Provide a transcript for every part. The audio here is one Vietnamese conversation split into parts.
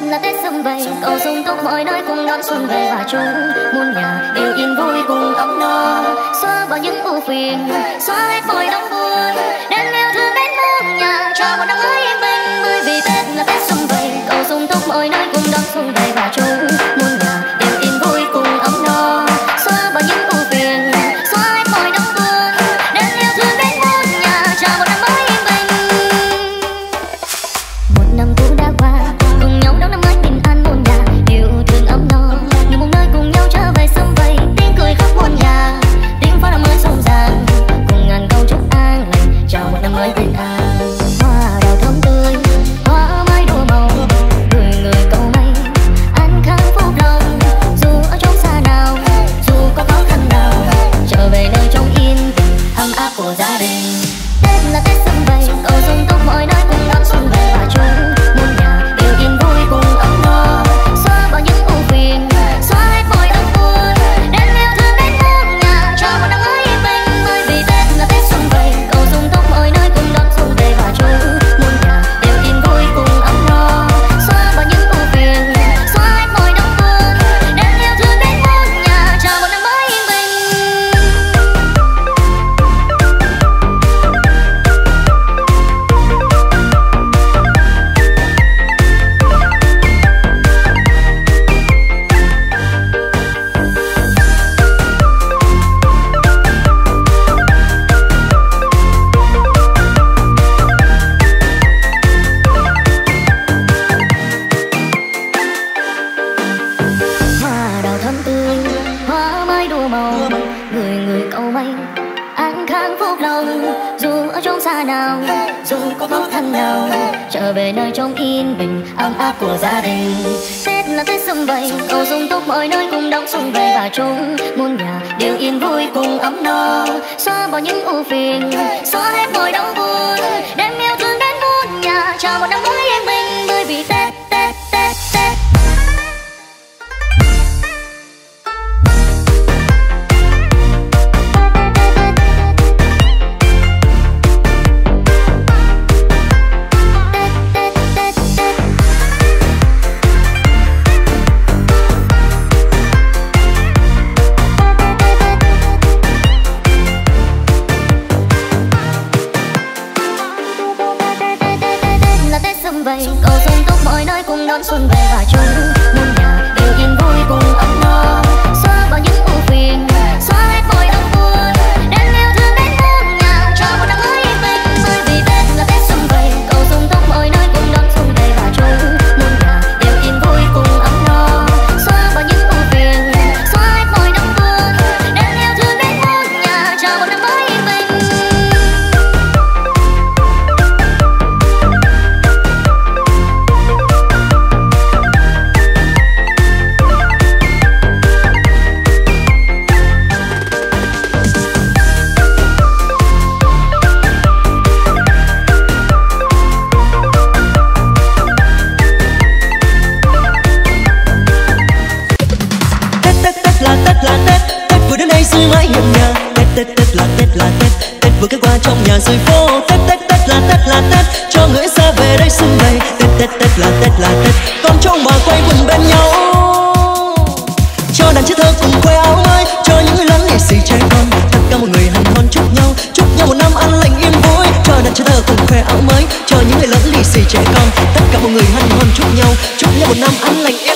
là Tết xung vầy, cầu sung túc mọi nơi cùng đón xuân về và chúc muôn nhà đều yên vui cùng ấm no, xóa bỏ những ưu phiền, xóa hết mọi đau buồn, đem yêu thương đến muôn nhà cho một năm mới yên bình. Bởi vì Tết là Tết xung vầy, cầu sung túc mọi nơi cùng đón xuân về và chúc muôn nhà đều yên vui cùng ấm no, xóa bỏ những ưu phiền, xóa hết mọi đau buồn, đem yêu thương đến muôn nhà cho một năm mới yên bình. Một năm cũ đã qua, cùng nhau đón năm mới bình an muôn nhà yêu thương ấm no, như một nơi cùng nhau trở về sum vầy, tiếng cười khắp muôn nhà, tiếng pháo năm mới rộn ràng, cùng ngàn câu chúc an lành chào một năm mới bình an. Hoa đào thơm tươi, hoa mai đua màu, người người cầu may an khang phúc lộc, dù ở chốn xa nào, dù có khó khăn nào, trở về nơi trong yên bình ấm áp của gia đình. Tết là Tết sum vầy, cầu sung túc mọi nơi cùng đón xuân về và chúc muôn nhà đều yên vui cùng ấm no, xóa bỏ những ưu phiền, xóa hết mọi đau buồn, đem yêu thương đến muôn nhà cho một năm mới yên bình. Bởi vì Tết là Tết sum vầy, cầu sung túc mọi nơi cùng đón xuân về và chúc muôn nhà đều yên vui cùng ấm no, xóa bỏ những ưu phiền, xóa hết mọi đau buồn, đem yêu thương đến muôn nhà cho một năm mới yên bình. Hoa đào thơm tươi, hoa mai đua màu, người người cầu may an khang phúc lộc, dù ở chốn xa nào, dù có khó khăn nào, trở về nơi trong yên bình ấm áp của gia đình. Tết là Tết sum vầy, cầu sung túc mọi nơi cùng đón xuân về và chúc muôn nhà đều yên vui cùng ấm no, xóa bỏ những ưu phiền, xóa hết mọi đau buồn, đem yêu thương đến muôn nhà cho một năm mới yên bình. Bởi vì Tết Tết Tết Tết là Tết sum vầy, cầu sung túc mọi nơi cùng đón xuân về và chúc muôn nhà đều yên vui cùng ấm no, xóa bỏ những ưu phiền, xóa hết mọi đau buồn, đem yêu thương đến muôn nhà cho một năm mới yên bình. Bởi vì Tết là Tết sum vầy, cầu sung túc mọi nơi cùng đón xuân về và chúc muôn nhà đều yên vui cùng ấm no, xóa bỏ những ưu phiền, xóa hết mọi đau buồn, đem yêu thương đến muôn nhà cho một năm mới yên bình. Tết vừa đến đây xuôi mãi hiền nhà. Tết là Tết vừa ghé qua trong nhà rồi phố. Tết là Tết cho người xa về đây xuân vầy. Tết là Tết con trâu mà quay quần bên nhau. Cho đàn trẻ thơ cùng khoe áo mới, cho những người lớn lì xì trẻ con. Tất cả mọi người hân hoan chúc nhau một năm an lành yên vui. Cho đàn trẻ thơ cùng khoe áo mới, cho những người lớn lì xì trẻ con. Tất cả mọi người hân hoan chúc nhau một năm an lành yên vui.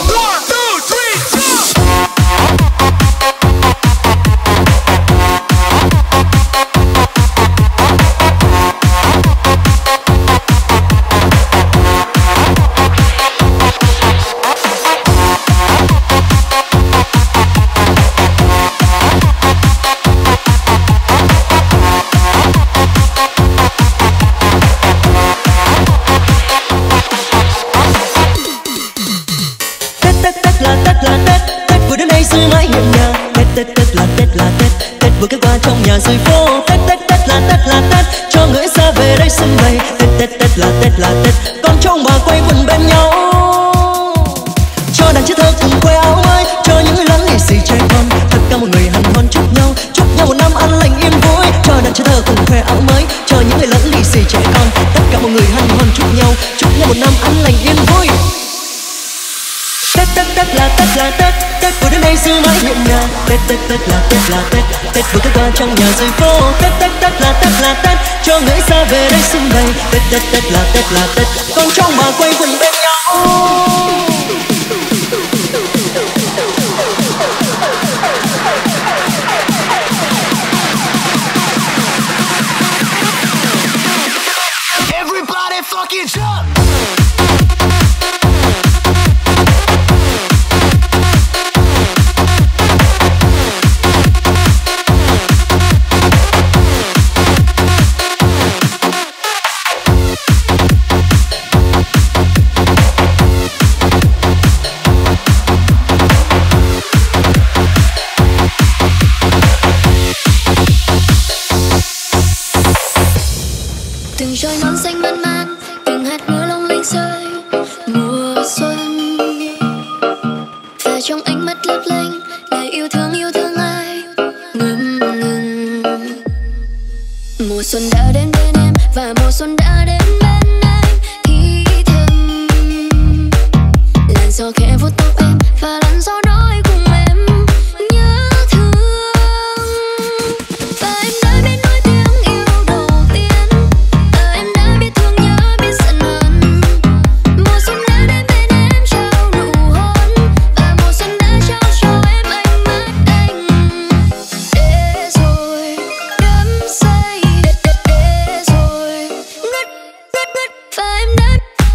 Tết vừa ghé qua trong nhà rồi phố. Tết là Tết cho người xa về đây xuân vầy. Tết là Tết con trâu mà quay quần bên nhau. Cho đàn trẻ thơ cùng khoe áo mới, cho những người lớn lì xì trẻ con. Tất cả mọi người hân hoan chúc nhau một năm an lành yên vui. Cho đàn trẻ thơ cùng khoe áo mới, cho những người lớn lì xì trẻ con. Tất cả mọi người hân hoan chúc nhau một năm an lành yên vui. Tết là Tết, Tết vừa đến đây xưa mãi nhẹ nhàng. Tết là Tết, Tết vừa cất qua trong nhà rơi phố. Tết là Tết, cho người xa về đây xung vầy. Tết là Tết, con trong bà quay quần bên nhau. Everybody fucking jump! Từng trôi non xanh man man, từng hạt mưa long lanh rơi mùa xuân, và trong ánh mắt lấp lánh là yêu thương ai ngập ngừng. Mùa xuân đã đến bên em và mùa xuân đã đến bên anh, thì thầm làn gió khẽ vuốt tóc em và làn gió nói cùng em nhớ thương. Và em đã biết nói tiếng yêu đầu tiên, em đã biết thương nhớ biết giận hờn. Mùa xuân đã đến bên em trao nụ hôn, và mùa xuân đã trao cho em ánh mắt anh. Để rồi đắm say, để rồi ngất ngất ngất, và em đã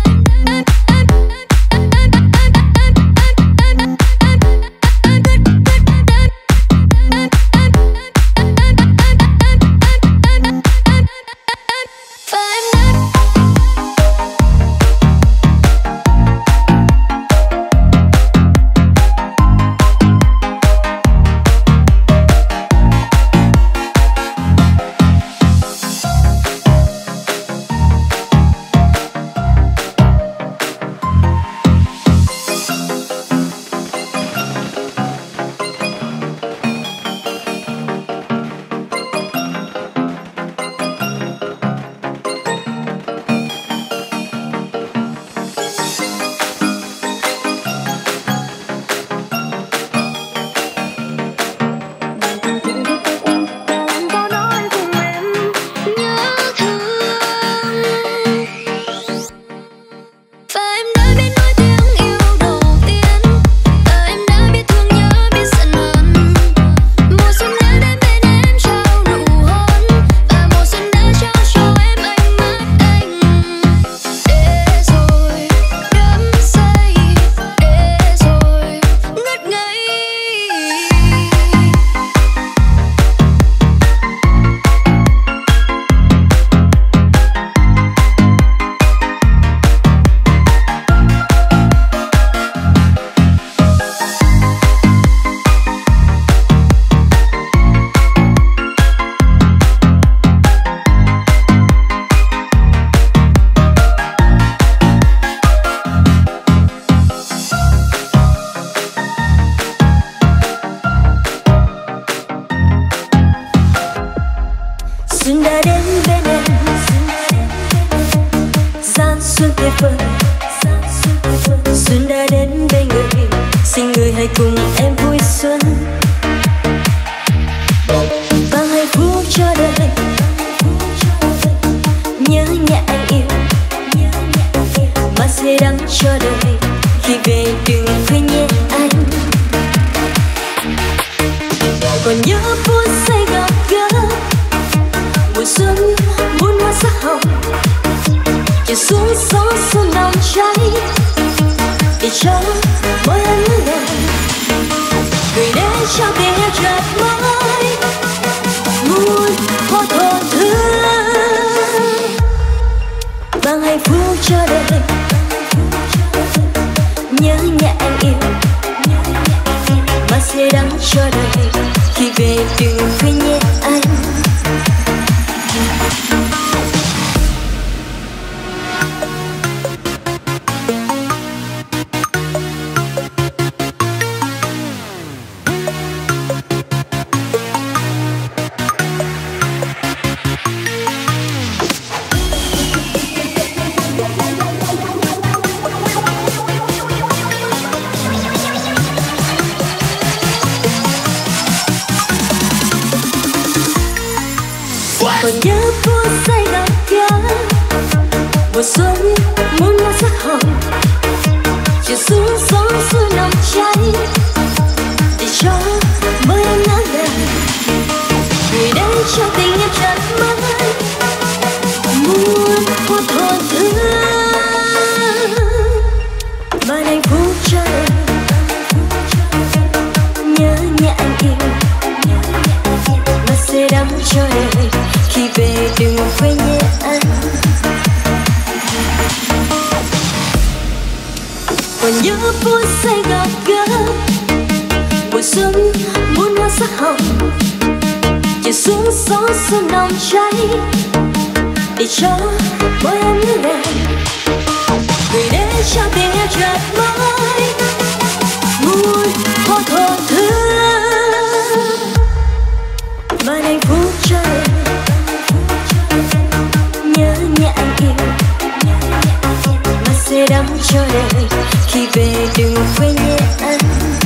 xuân đã đến bên em, gian xuân tuyệt vời. Xuân đã đến bên người, xin người hãy cùng em vui xuân. Mang hạnh phúc cho đời, nhớ nhà anh yêu, mà sẽ đắng cho đời. Khi về đừng quên nhé anh, còn nhớ phút giây gặp gỡ. Mùa xuân muôn hoa sắc hồng, chiều xuống gió xuân nồng cháy, để cho mỗi ân lời gửi đến trong tiếng yêu chợt mới muôn hoa thổn thương. Mang hạnh phúc cho đời, nhớ nhà anh yêu, mà sẽ đắng cho đời. Khi về đừng quên nhé anh. muôn hoa sắc hồng, chiều xuống gió xuôi nồng cháy để cho mơ em ngỡ ngàng. Người đến cho tình em chợt mãi muôn hoa thổn thức, mà hạnh phúc cho đời nhớ nhẹ anh yêu, mà sẽ đắm cho đời khi về đừng quên nhé anh. Còn nhớ phút giây gặp gỡ mùa xuân muôn hoa sắc hồng, chiều xuống gió xuân nồng cháy để cho môi em ngỡ ngàng. Người đến cho tình em chợt mãi muôn hoa thổn thức, mà hạnh phúc cho đời nhớ nhẹ anh yêu, mà sẽ đắm cho đời khi về đừng quên nhé anh.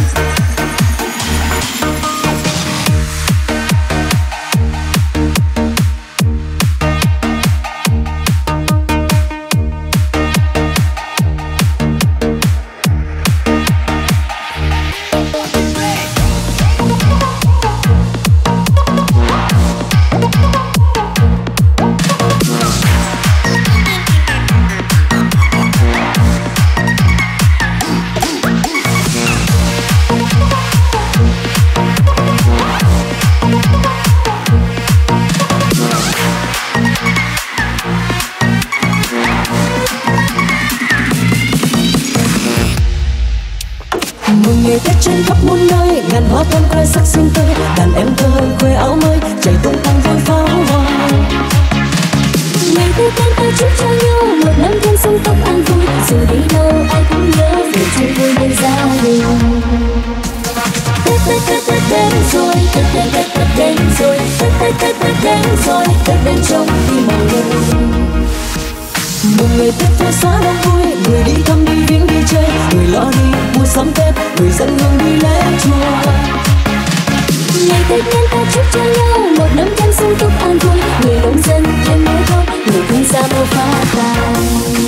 Trên khắp muôn nơi ngàn hoa thơm khoe sắc xinh tươi, đàn em thơ khoe áo mới chạy tung tăng với pháo hoa. Ngày tết đến ta chúc cho nhau một năm thêm sung túc an vui, dù đi đâu ai cũng nhớ về chung vui bên gia đình. Tết tết tết tết đến rồi, tết tết tết tết đến rồi, tết tết tết tết đến rồi, tết đến trong tim mọi người. Một ngày Tết phố xá đông vui, người đi thăm đi viếng đi chơi, người lo đi mua sắm Tết, người dân hương đi lễ chùa. Ngày Tết đến ta chúc cho nhau một năm thêm sung túc an vui, người nông dân thêm mối thơm, người thương gia mơ phát tài.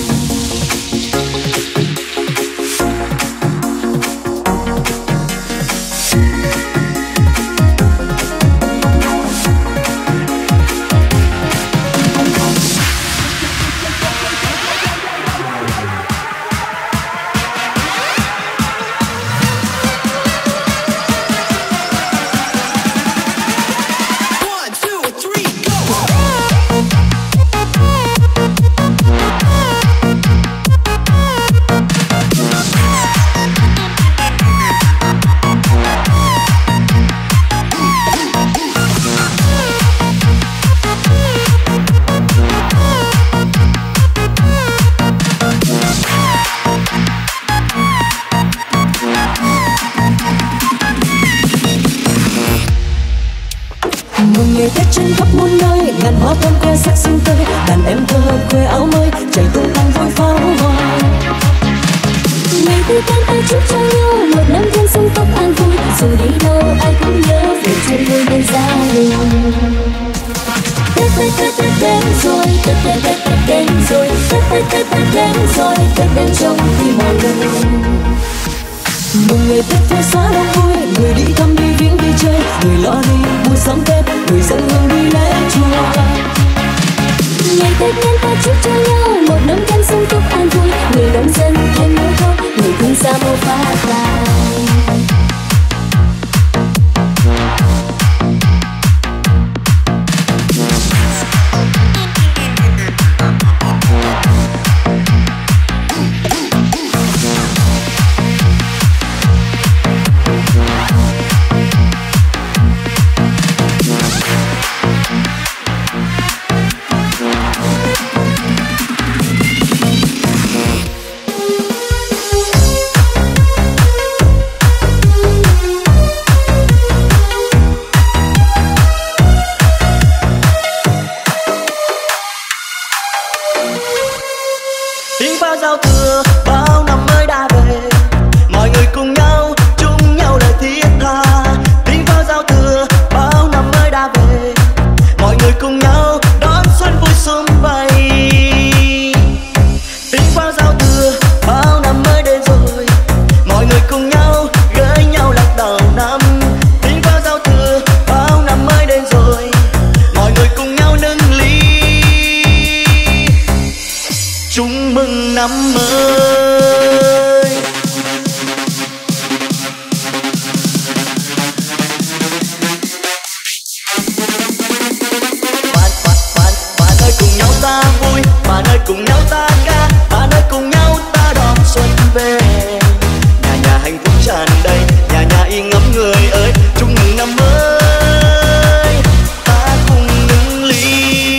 Ngày Tết trên khắp muôn nơi ngàn hoa thơm khoe sắc xinh tươi, đàn em thơ khoe áo mới chạy tung tăng với pháo hoa. Ngày Tết đến ta chúc cho nhau một năm thêm sung túc an vui, dù đi đâu ai cũng nhớ về chung vui bên gia đình. Tết tết tết tết đến rồi, tết tết tết tết đến rồi, tết tết tết tết đến rồi, tết đến trong tim mọi người. Một ngày Tết phố xá đông vui, người đi thăm đi viếng đi chơi, người lo đi mua sắm Tết, người dân hương đi lễ chùa. Ngày Tết đến ta chúc cho nhau một năm thêm sung túc an vui, người nông dân thêm mối thơm, người thương gia mơ phát tài. Tiếng pháo giao thừa bao năm mới đã về, mọi người cùng nhau chung nhau lời thiết tha. Tiếng pháo giao thừa bao năm mới đã về, mọi người cùng nhau đón xuân vui sum vầy. Tiếng pháo giao thừa bao năm mới đến rồi, mọi người cùng nhau gửi nhau lạc đầu năm. Tiếng pháo giao thừa bao năm mới đến rồi, mọi người cùng nhau nâng ly chúc mừng năm mới. Bạn ơi cùng nhau ta vui, bạn ơi cùng nhau ta ca, bạn ơi cùng nhau ta đón xuân về. Nhà nhà hạnh phúc tràn đầy, nhà nhà yên ấm người ơi, chúc mừng năm mới, ta cùng nâng ly.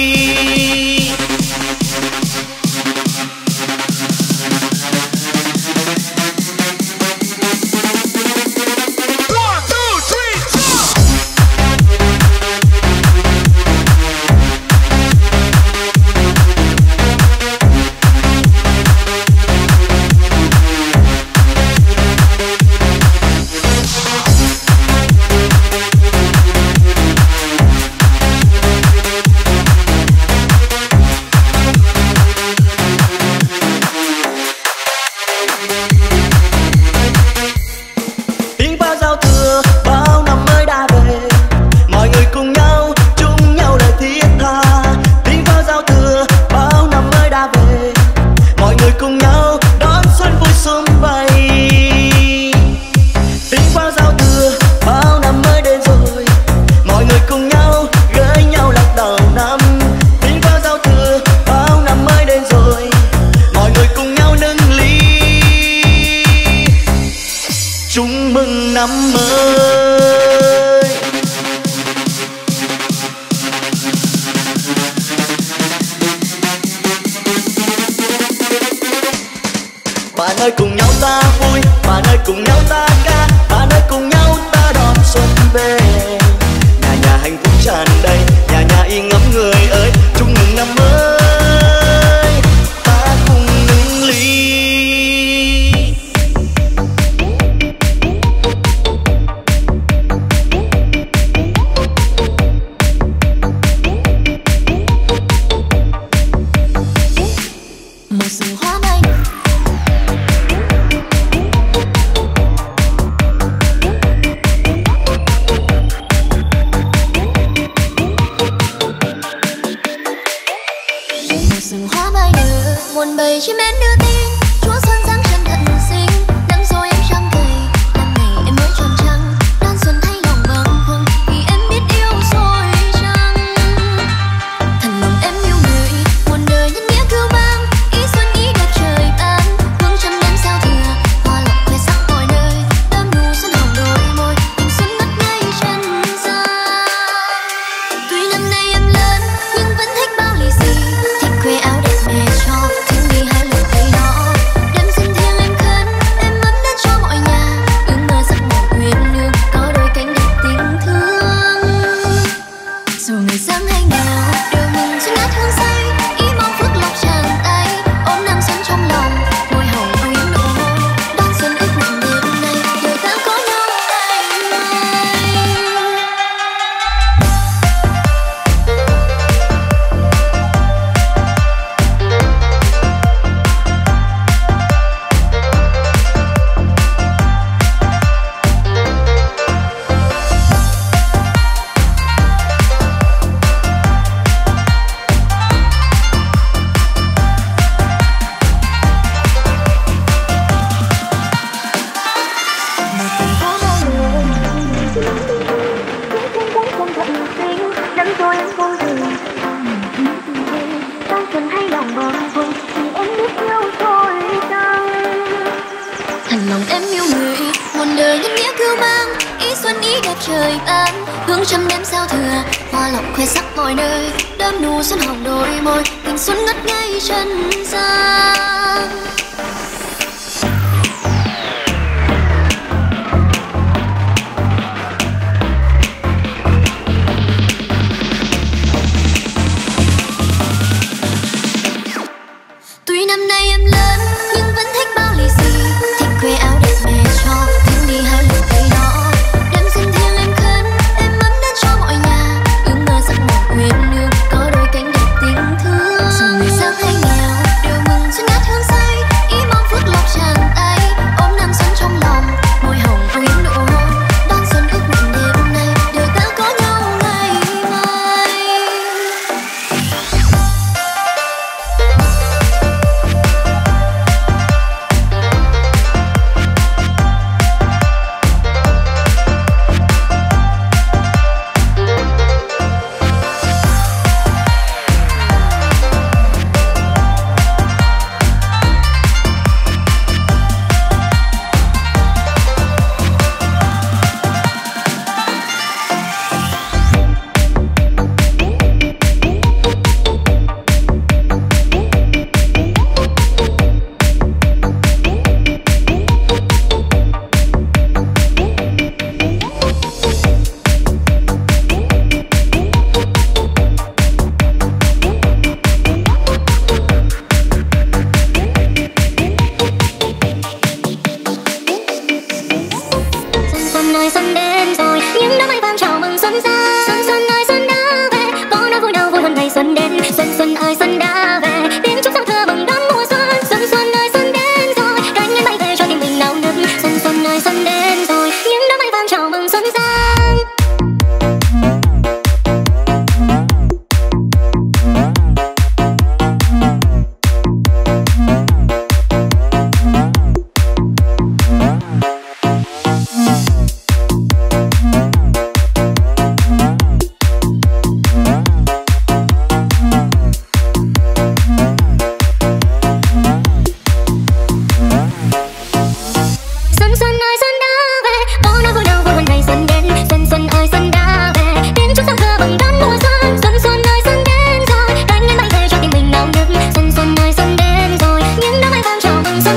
Chúc mừng năm mới. Bạn ơi cùng nhau ta vui, bạn ơi cùng nhau ta ca, bạn ơi cùng nhau ta đón xuân về. Nhà nhà hạnh phúc tràn đầy, nhà nhà yên ấm người ơi, chúc mừng năm mới, ta cùng nâng ly. Muôn bầy chim én đưa tin Chúa xuân giáng chân thật xinh. Năm rồi em trăng cày, năm này em mới tròn trăng. Đón xuân thay lòng bâng khuâng vì em biết yêu rồi chăng. Thần lòng em yêu người, muôn đời nhân nghĩa cưu mang. Ý xuân ý đẹp trời ban, hương trăm đêm giao thừa, hoa lộc khoe sắc mọi nơi. Đơm nụ xuân hồng đôi môi, tình xuân ngất ngây chân gian. Tuy năm nay em lớn nhưng vẫn thích bao lì xì, thích khoe áo đẹp mẹ cho. Trời ban hương trăm đêm giao thừa, hoa lộc khoe sắc mọi nơi. Đơm nụ xuân hồng đôi môi, tình xuân ngất ngây chân gian. Tuy năm nay em lớn nhưng vẫn thích bao lì xì, thích khoe áo đẹp mẹ cho, thêm đi hai lần cây đó. Uyên nương có đôi cánh đẹp tình thương, dù người sang hay nghèo đều mừng xuân ngát hương say.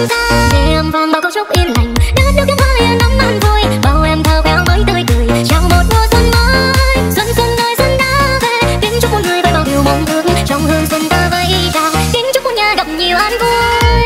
xuân ra. Đêm vang bao câu chúc yên lành, đất nước em hơi nắm ăn vui, bao em thao khéo mới tươi cười chào một mùa xuân mới. Xuân xuân ơi xuân đã về, kính chúc mọi người với bao điều mong ước, trong hương xuân ta vẫy chào, kính chúc muôn nhà gặp nhiều an vui.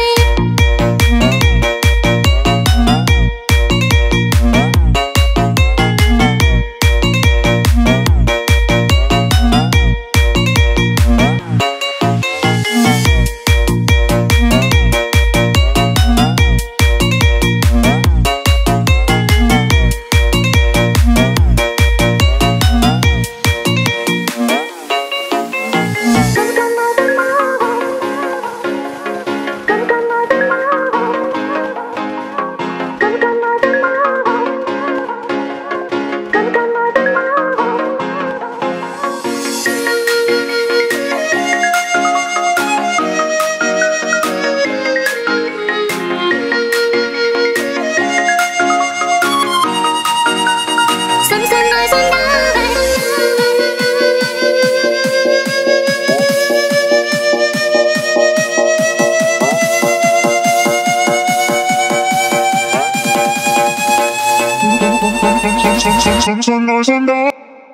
Xuân ơi xuân đã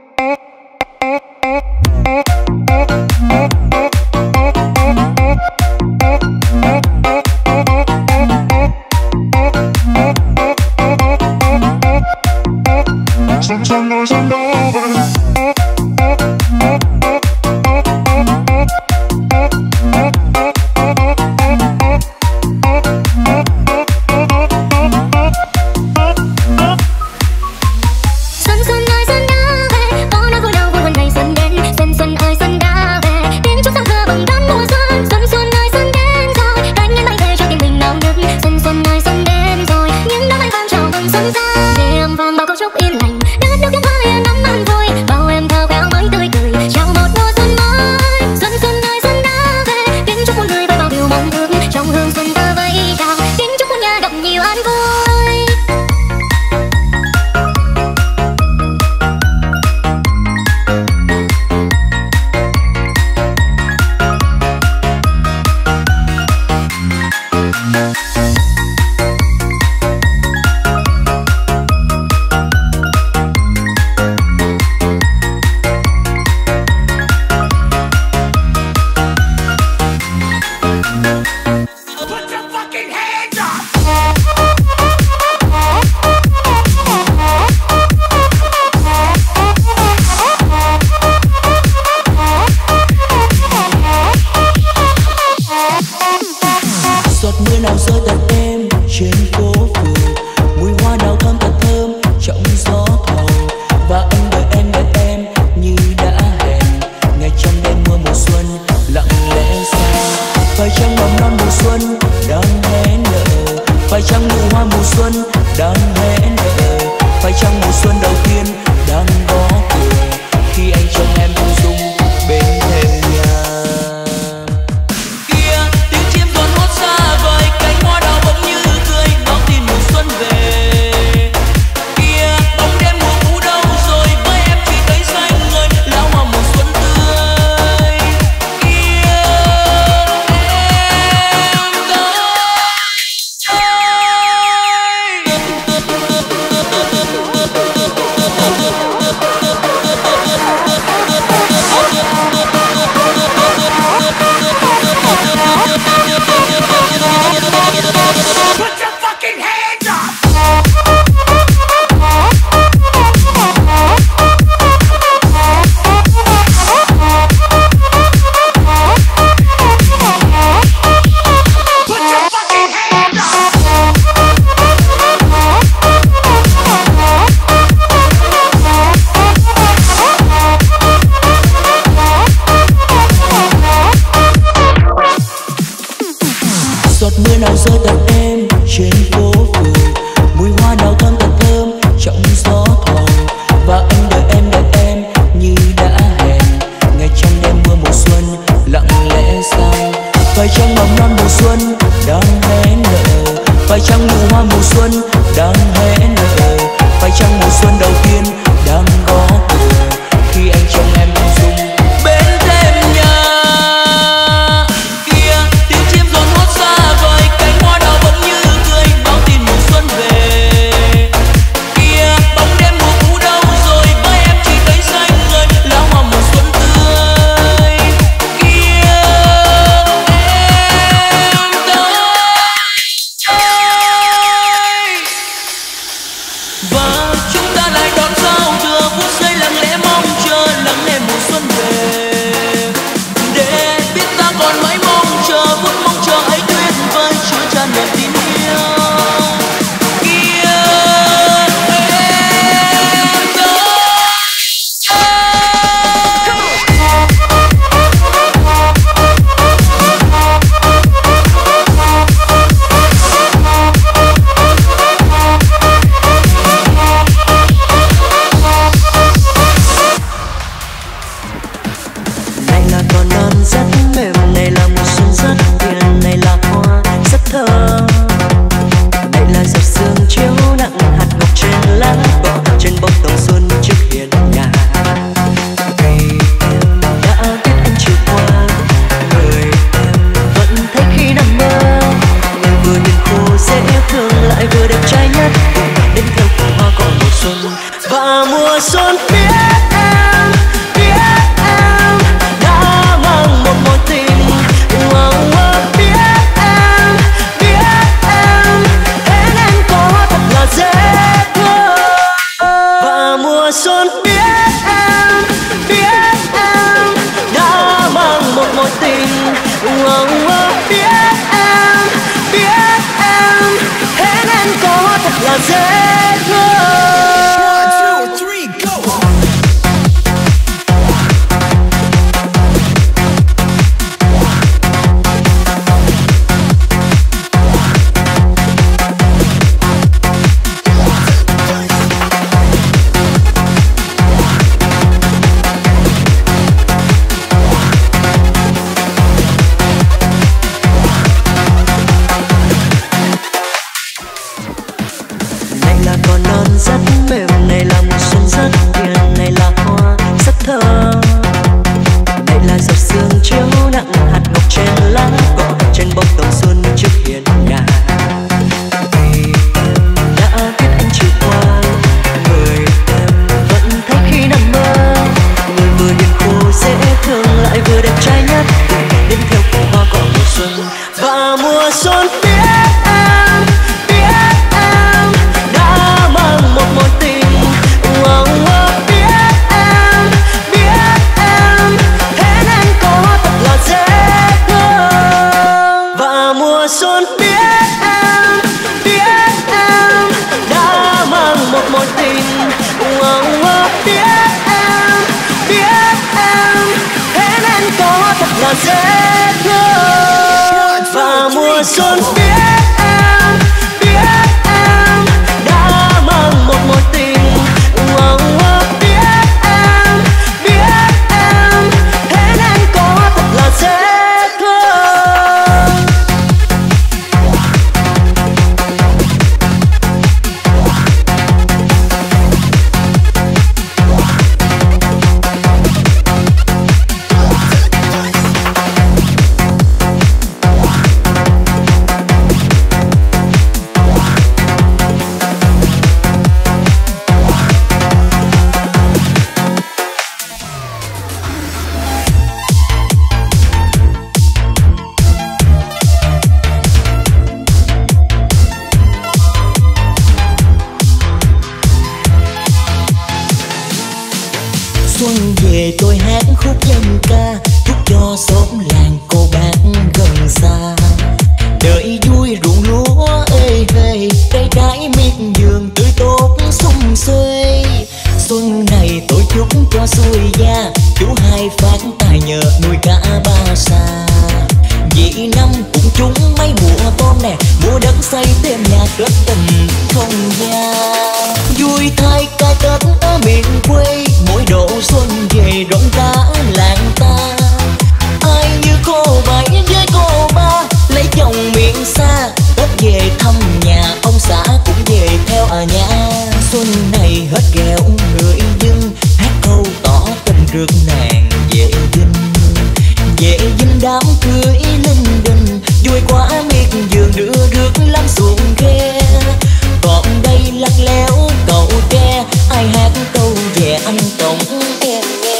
xuân ơi xuân đã về. Tiếng chim rộn hót xa vời cánh hoa đào bỗng Xuân về tôi hát khúc dân ca, chúc cho xóm làng cô bác gần xa. Đời vui ruộng lúa ê hề, cây trái miệt vườn tươi tốt sum xuê. Xuân này tôi chúc cho xuôi gia, chú hai phát tài nhờ nuôi cả ba xa. Vậy năm cũng trúng mấy mùa tôm nè, mùa đất xây thêm nhà kết tình không gia. Vui thay cái Tết ở miền quê, mỗi độ xuân về rộn cả làng ta. Ai như cô bảy với cô ba, lấy chồng miền xa, Tết về thăm nhà, ông xã cũng về theo à nhà. Xuân này hết ghẹo người dân, hát câu tỏ tình rước nàng về dinh. Về dinh đám cưới linh đình, vui quá miệt vườn đưa rước lắm xuồng khe. Còn đây lắc léo cậu tre, ai hát câu về anh tổng em nghe.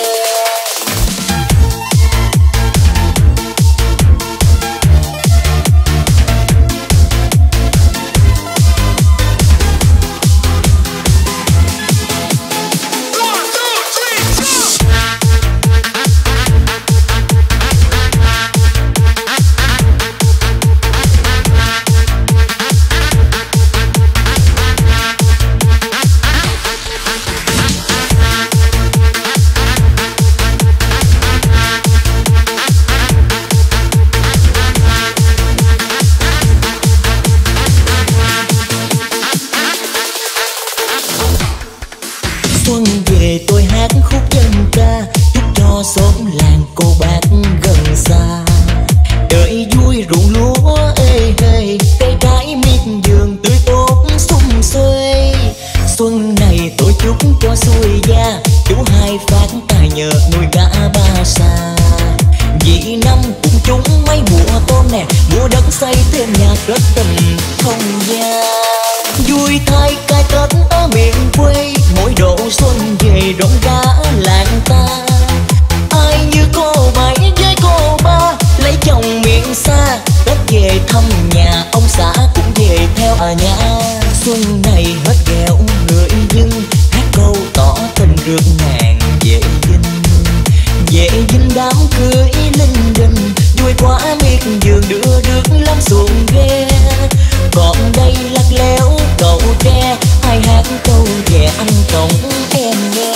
về tôi hát khúc dân ca, chúc cho xóm làng cô bác gần xa. Đời vui ruộng lúa ê hê, cây trái miệt vườn tươi tốt sum xuê. Xuân này tôi chúc cho xuôi gia, chú hai phát tài nhờ nuôi gã ba xa. Vì năm cũng trúng mấy mùa tôm nè, mùa đất xây thêm nhà kết tình không gian. Vui thay cai Tết ở miền quê, mỗi độ xuân về rộn rã làng ta. Ai như cô bảy với cô ba, lấy chồng miền xa, Tết về thăm nhà, ông xã cũng về theo nhà. Xuân này hết ghẹo người dưng, hát câu tỏ tình rước nàng về dinh. Về dinh đám cưới linh đình, vui quá miệt vườn đưa rước lắm xuồng ghe. Còn đây lắc léo cậu tre, ai hát câu về anh cộng em nghe.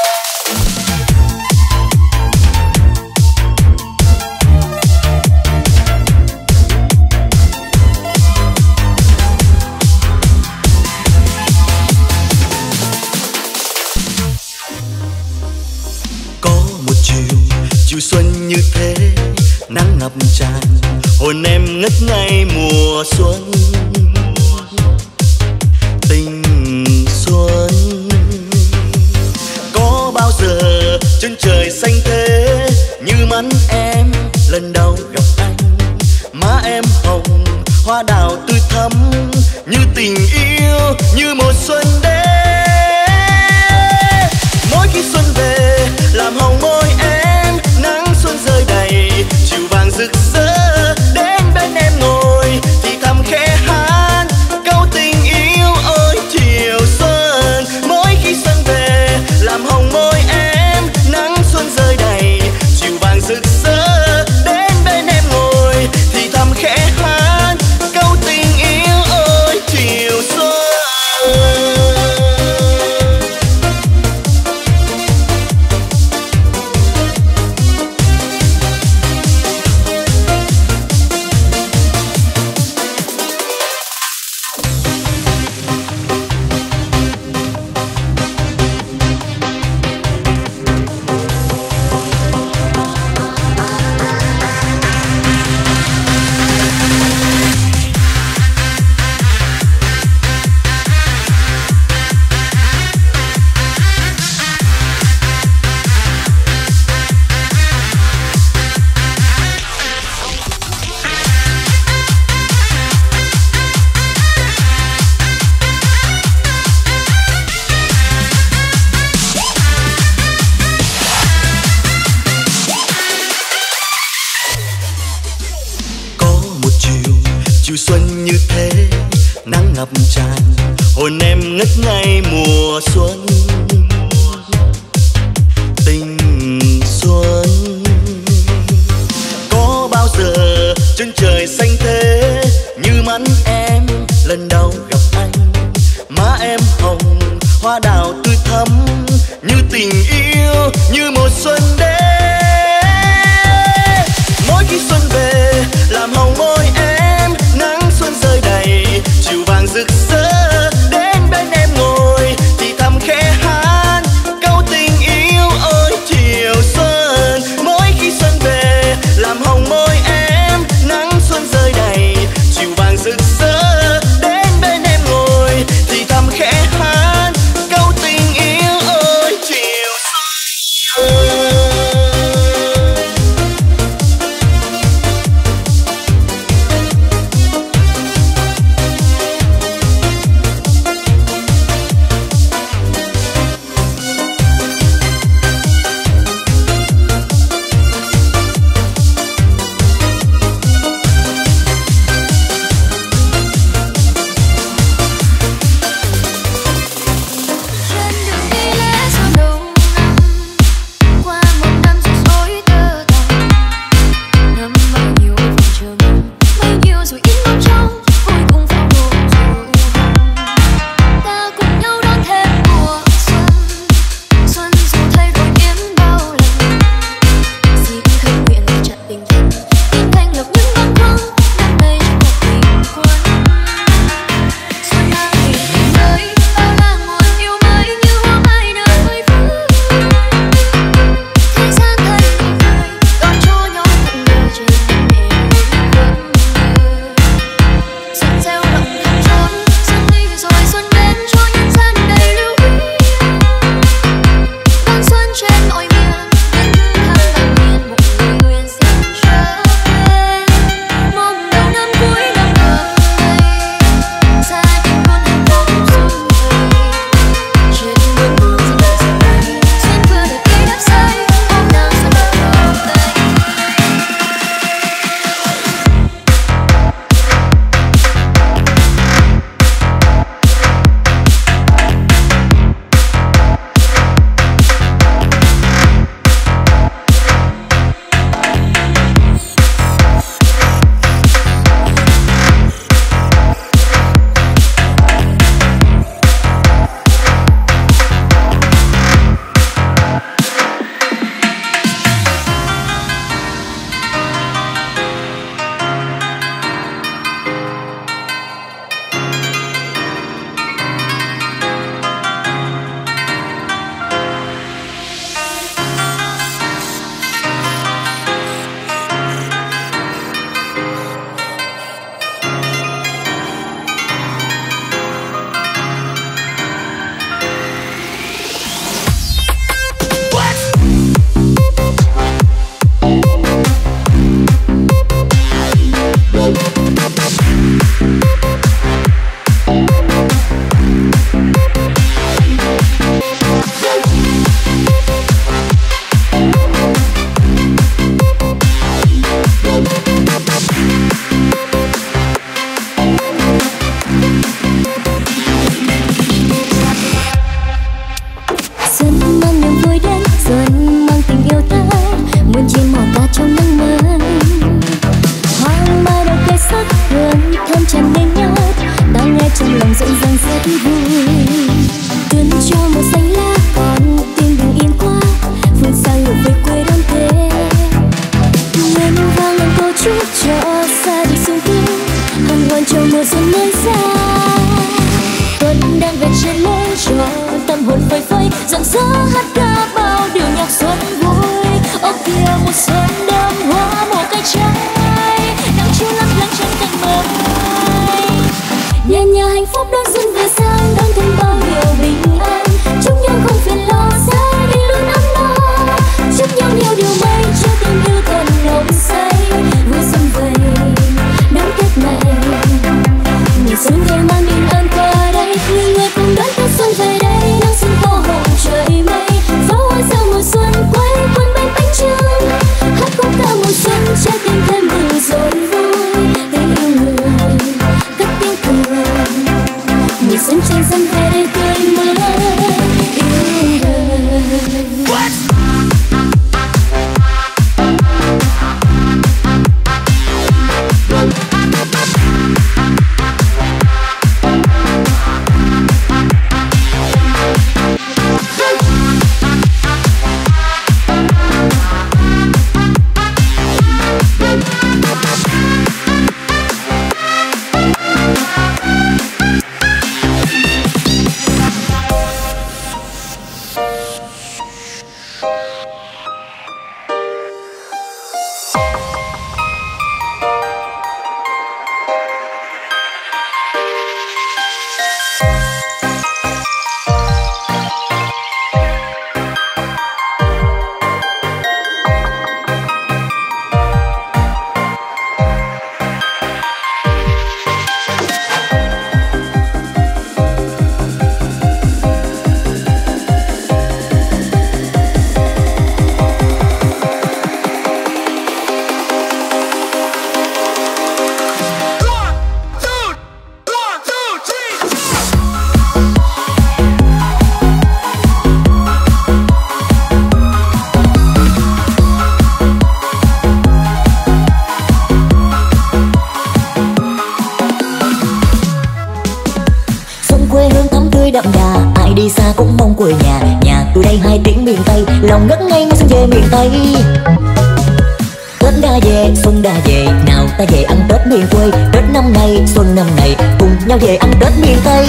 Chiều xuân như thế, nắng ngập tràn, hồn em ngất ngây mùa xuân. Tình xuân có bao giờ chân trời xanh thế, như mắt em lần đầu gặp anh. Má em hồng, hoa đào tươi thắm, như tình yêu, như mùa xuân đến. Mỗi khi xuân về, làm hồng môi em, nắng xuân rơi đầy, chiều vàng rực rỡ. Đến bên em ngồi thì thầm khẽ hát câu tình yêu ơi chiều xuân. Mỗi khi xuân về, làm hồng môi em, nắng xuân rơi đầy, chiều vàng rực rỡ. Đến bên em ngồi thì thầm khẽ hát câu tình yêu ơi chiều xuân. Chiều xuân như thế, nắng ngập tràn, hồn em ngất ngây mùa xuân. Tình xuân có bao giờ chân trời xanh thế, như mắt em lần đầu gặp anh. Má em hồng, hoa đào tươi thắm, như tình yêu, như mùa xuân đến. Mỗi khi xuân về, làm hồng môi em, nắng xuân rơi đầy, chiều vàng rực rỡ. Đến bên em ngồi thì thầm khẽ hát câu tình yêu ơi chiều xuân. Mỗi khi xuân về, làm hồng môi em, nắng xuân rơi đầy, chiều vàng rực rỡ. Đến bên em trong lòng rộn ràng rất vui. Tuần cho màu xanh lá còn tim bình yên quá, phương xa ngược về quê đón Tết. Ngân vang lên câu chúc cho xa đi sung tươi, hân hoan cho mùa xuân mới ra. Tuần đang về trên lối cho tâm hồn phơi phới, rạng rỡ hát ca bao điều nhạc xuân vui. Ô kia một xuân đơm hoa mùa cây trái, nắng chiều lấp lánh trên cành mơ mai. Nhà nhà hạnh phúc đón xuân về sang, đón thêm bao điều bình an. Chúc nhau không phiền lo, gia đình luôn ấm no. Chúc nhau nhiều điều may cho tình yêu còn nồng say. Vui xuân về đón Tết này, mùa xuân về mang bình an qua đây. Người người cùng đón Tết xuân về đây, nắng xuân tô hồng trời mây. Pháo hoa reo mùa xuân quay quanh bên bánh trưng, hát khúc ca mùa xuân trái tim thêm mừng rộn vui. Tình yêu người cất tiếng cười, mùa xuân trên sân về đây tươi mới yêu đời. Đậm đà ai đi xa cũng mong quê nhà, nhà tôi đây 2 tiếng miền Tây, lòng ngất ngây mới xuân về miền Tây. Tết đã về, xuân đã về, nào ta về ăn Tết miền quê. Tết năm nay, xuân năm nay, cùng nhau về ăn Tết miền Tây.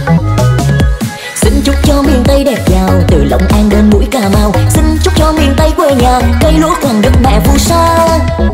Xin chúc cho miền Tây đẹp giàu, từ Long An đến mũi Cà Mau. Xin chúc cho miền Tây quê nhà, cây lúa còn đất mẹ phù sa.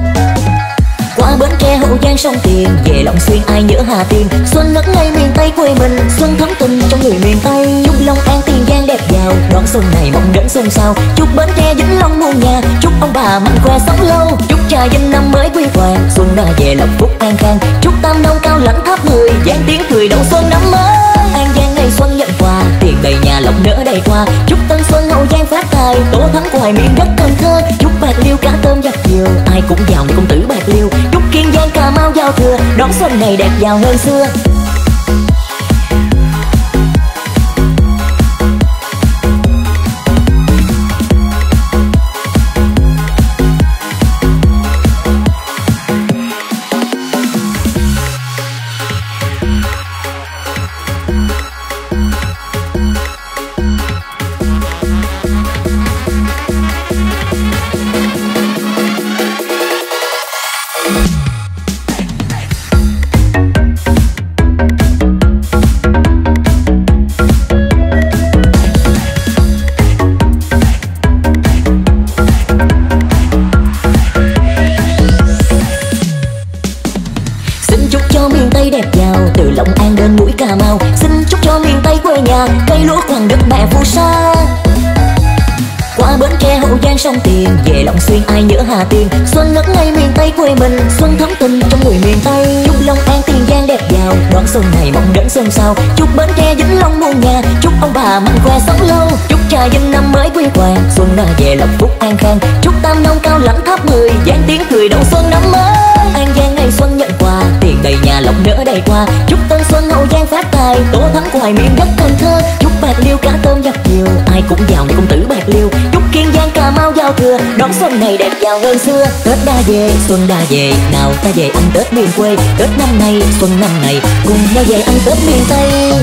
Qua Bến Tre, Hậu Giang, sông Tiền, về Long Xuyên ai nhớ Hà Tiên. Xuân ngất ngây miền Tây quê mình, xuân thắm tình trong người miền Tây. Chúc Long An, Tiền Giang đẹp giàu, đón xuân này mong đến xuân sau. Chúc Bến Tre, Vĩnh Long muôn nhà, chúc ông bà mạnh khỏe sống lâu. Chúc Trà Vinh năm mới quy hoàng, xuân đã về lộc phúc an khang. Chúc Tam Nông, Cao Lãnh, Tháp 10, Giang tiếng cười đầu xuân năm mới. An Giang ngày xuân nhận quà, tiền đầy nhà lộc nở đầy hoa. Chúc Tân Xuân, Hậu Giang phát tài, Tổ Thắng Hoài miền đất Cần Thơ. Chúc Bạc Liêu cá tôm giặt dừa, ai cũng giàu như công tử Bạc Liêu. Chúc Kiên Giang, Cà Mau giao thừa, đón xuân này đẹp giàu hơn xưa. Sông Tiền, về Long Xuyên ai nhớ Hà Tiên. Xuân ngất ngây miền Tây quê mình, xuân thắm tình trong người miền Tây. Chúc Long An, Tiền Giang đẹp giàu, đón xuân này mong đến xuân sau. Chúc Bến Tre, Vĩnh Long muôn nhà, chúc ông bà mạnh khỏe sống lâu. Chúc Trà Vinh năm mới quy hoàng, xuân đã về lộc phúc an khang. Chúc Tam Nông, Cao Lãnh, Tháp 10, Giang tiếng cười đầu xuân năm mới. An Giang ngày xuân nhận quà, tiền đầy nhà lộc nở đầy hoa. Chúc Tân Xuân, Hậu Giang phát tài, Tổ Thắng Hoài miền đất Cần Thơ. Chúc Bạc Liêu cá tôm giặt dừa, ai cũng giàu như công tử Bạc Liêu. Chúc Kiên Giang, Cà Mau giao giao thừa, đón xuân này đẹp giàu hơn xưa. Tết đã về, xuân đã về, nào ta về ăn Tết miền quê. Tết năm nay, xuân năm này, cùng nhau về ăn Tết miền Tây.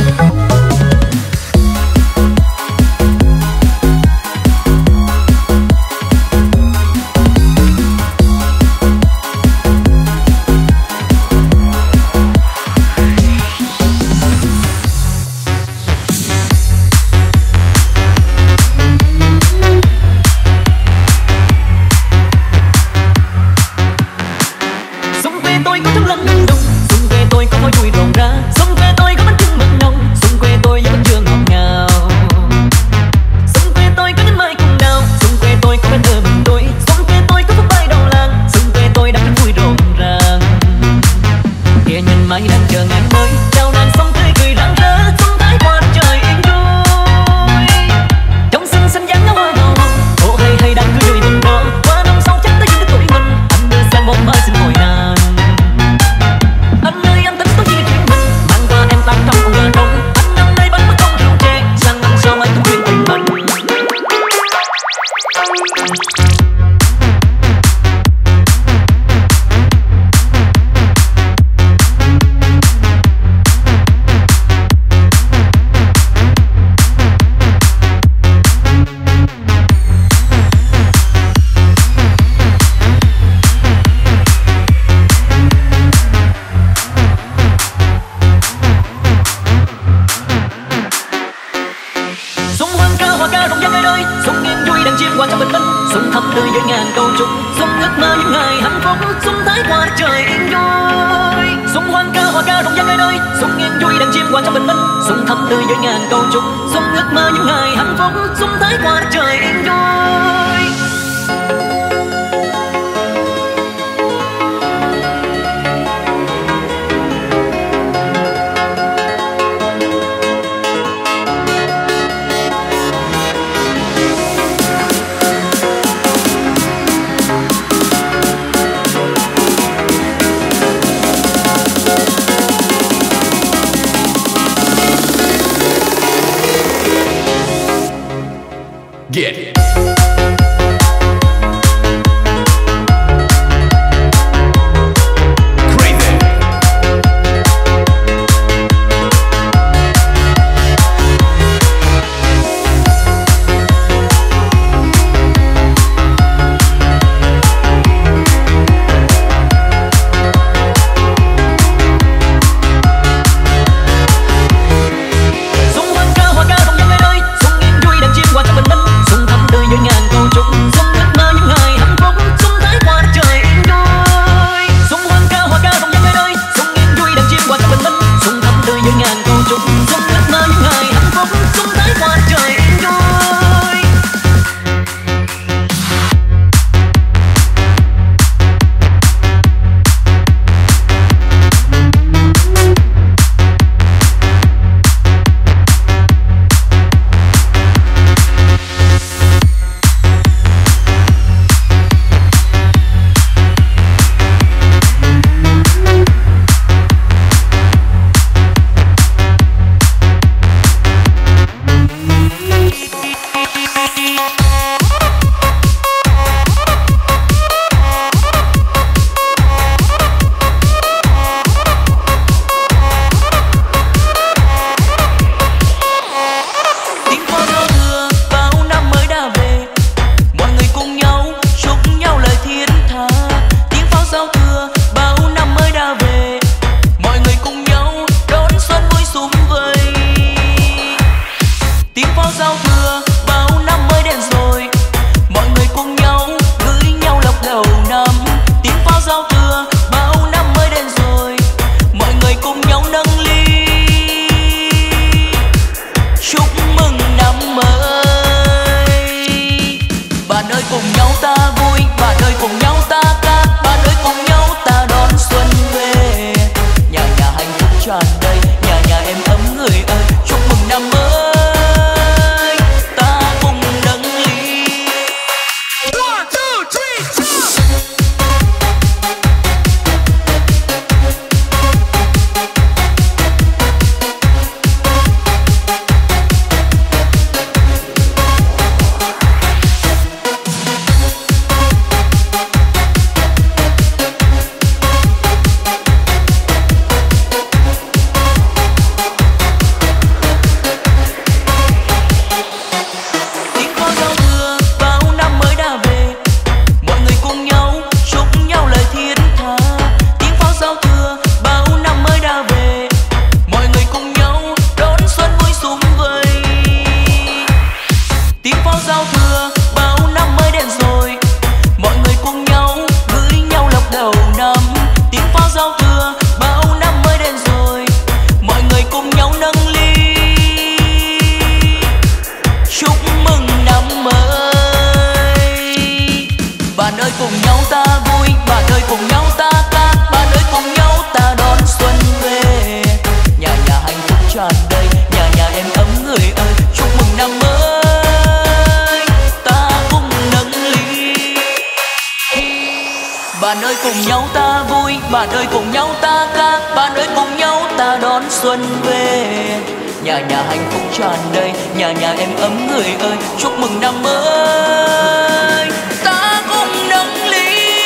Get it. Xuân thăm cùng nhau ta vui, bạn ơi cùng nhau ta ca, bạn ơi cùng nhau ta đón xuân về. Nhà nhà hạnh phúc tràn đầy, nhà nhà em ấm người ơi, chúc mừng năm mới. Ta cùng nâng ly.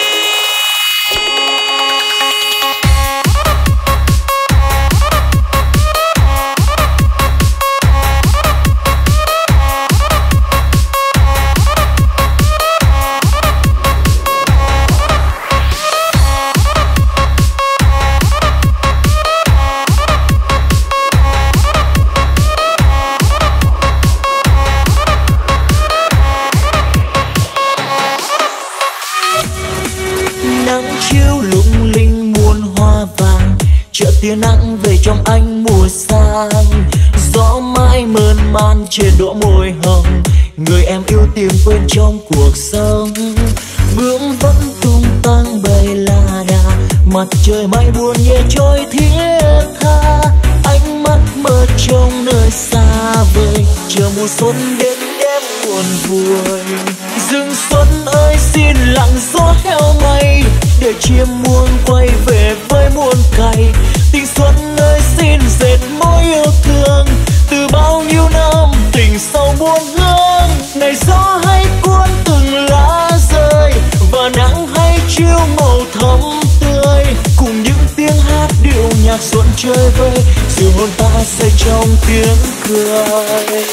Tia nắng về trong ánh mùa sang, gió mãi mơn man trên đỗ môi hồng, người em yêu tìm quên trong cuộc sống. Bướm vẫn tung tăng bay la đà, mặt trời mây buồn nhẹ trôi thiết tha, ánh mắt mơ trong nơi xa vời, chờ mùa xuân đến đêm buồn vui. Rừng xuân ơi xin lặng gió theo mây, để chim muôn quay về với muôn cày. Tình xuân ơi xin dệt mối yêu thương, từ bao nhiêu năm tình sâu buồn hương. Này gió hay cuốn từng lá rơi, và nắng hay chiếu màu thắm tươi, cùng những tiếng hát điệu nhạc xuân chơi vơi, dịu hồn ta say trong tiếng cười.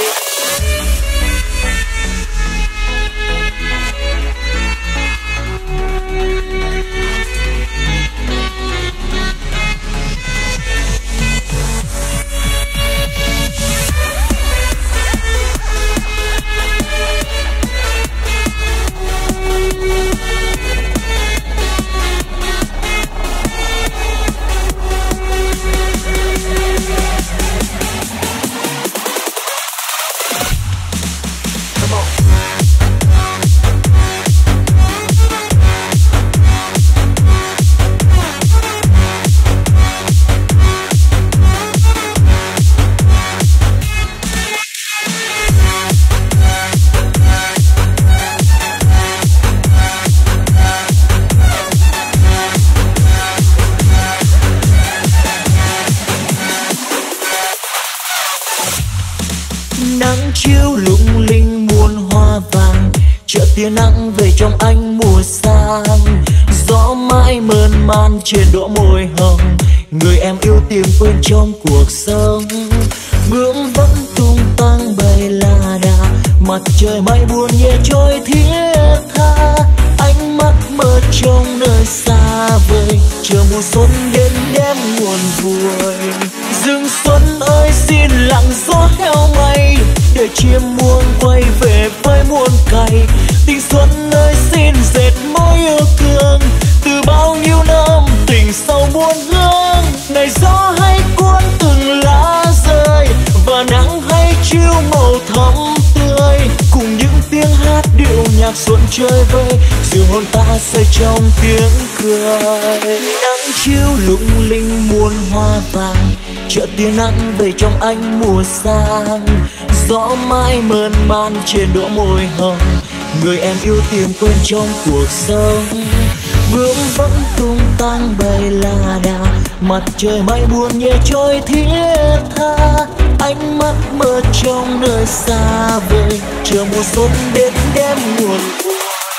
Tia nắng về trong ánh mùa sang, gió mãi mơn man trên đỗ môi hồng, người em yêu tìm quên trong cuộc sống. Bướm vẫn tung tăng bay la đà, mặt trời mây buồn nhẹ trôi thiết tha, ánh mắt mơ trong nơi xa vời, chờ mùa xuân đến đêm buồn vui. Rừng xuân ơi xin lặng gió theo mây, để chim muôn quay về với muôn cày. Tình xuân ơi xin dệt mối yêu thương, từ bao nhiêu năm tình sâu buồn hương. Này gió hay cuốn từng lá rơi, và nắng hay chiếu màu thắm tươi, cùng những tiếng hát điệu nhạc xuân chơi vơi, dịu hồn ta say trong tiếng cười. Nắng chiếu lung linh muôn hoa vàng, chợ tia nắng về trong ánh mùa sang, gió mãi mơn man trên đỗ môi hồng, người em yêu tìm quên trong cuộc sống. Bướm vẫn tung tăng bay la đà, mặt trời mây buồn nhẹ trôi thiết tha, ánh mắt mơ trong nơi xa vời, chờ mùa xuân đến đêm buồn vui.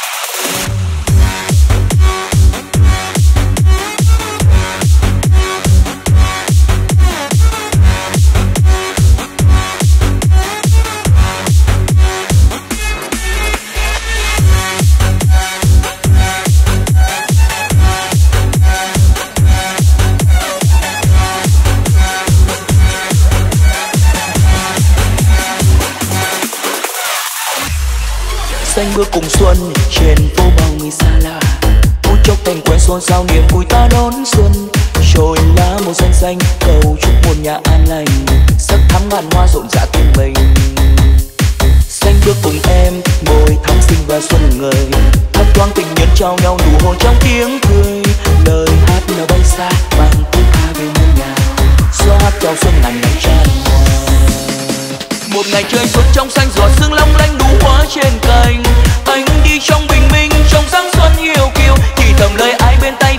Xanh bước cùng xuân trên phố bao người xa lạ, phút chốc thành quen xôn xao niềm vui ta đón xuân. Trồi lá màu xanh xanh cầu chúc muôn nhà an lành, sắc thắm ngàn hoa rộn rã tình mình. Xanh bước cùng em môi thắm xinh và xuân ngời, thấp thoáng tình nhân trao nhau nụ hôn trong tiếng cười. Lời hát nào bay xa mang tiếng ca về muôn nhà, gió hát chào xuân ngàn ngày tràn hoa. Một ngày trời xuân trong xanh giọt sương long lanh đủ hoa trên cành, anh đi trong bình minh trong dáng xuân yêu kiều, thì thầm lời ai bên tay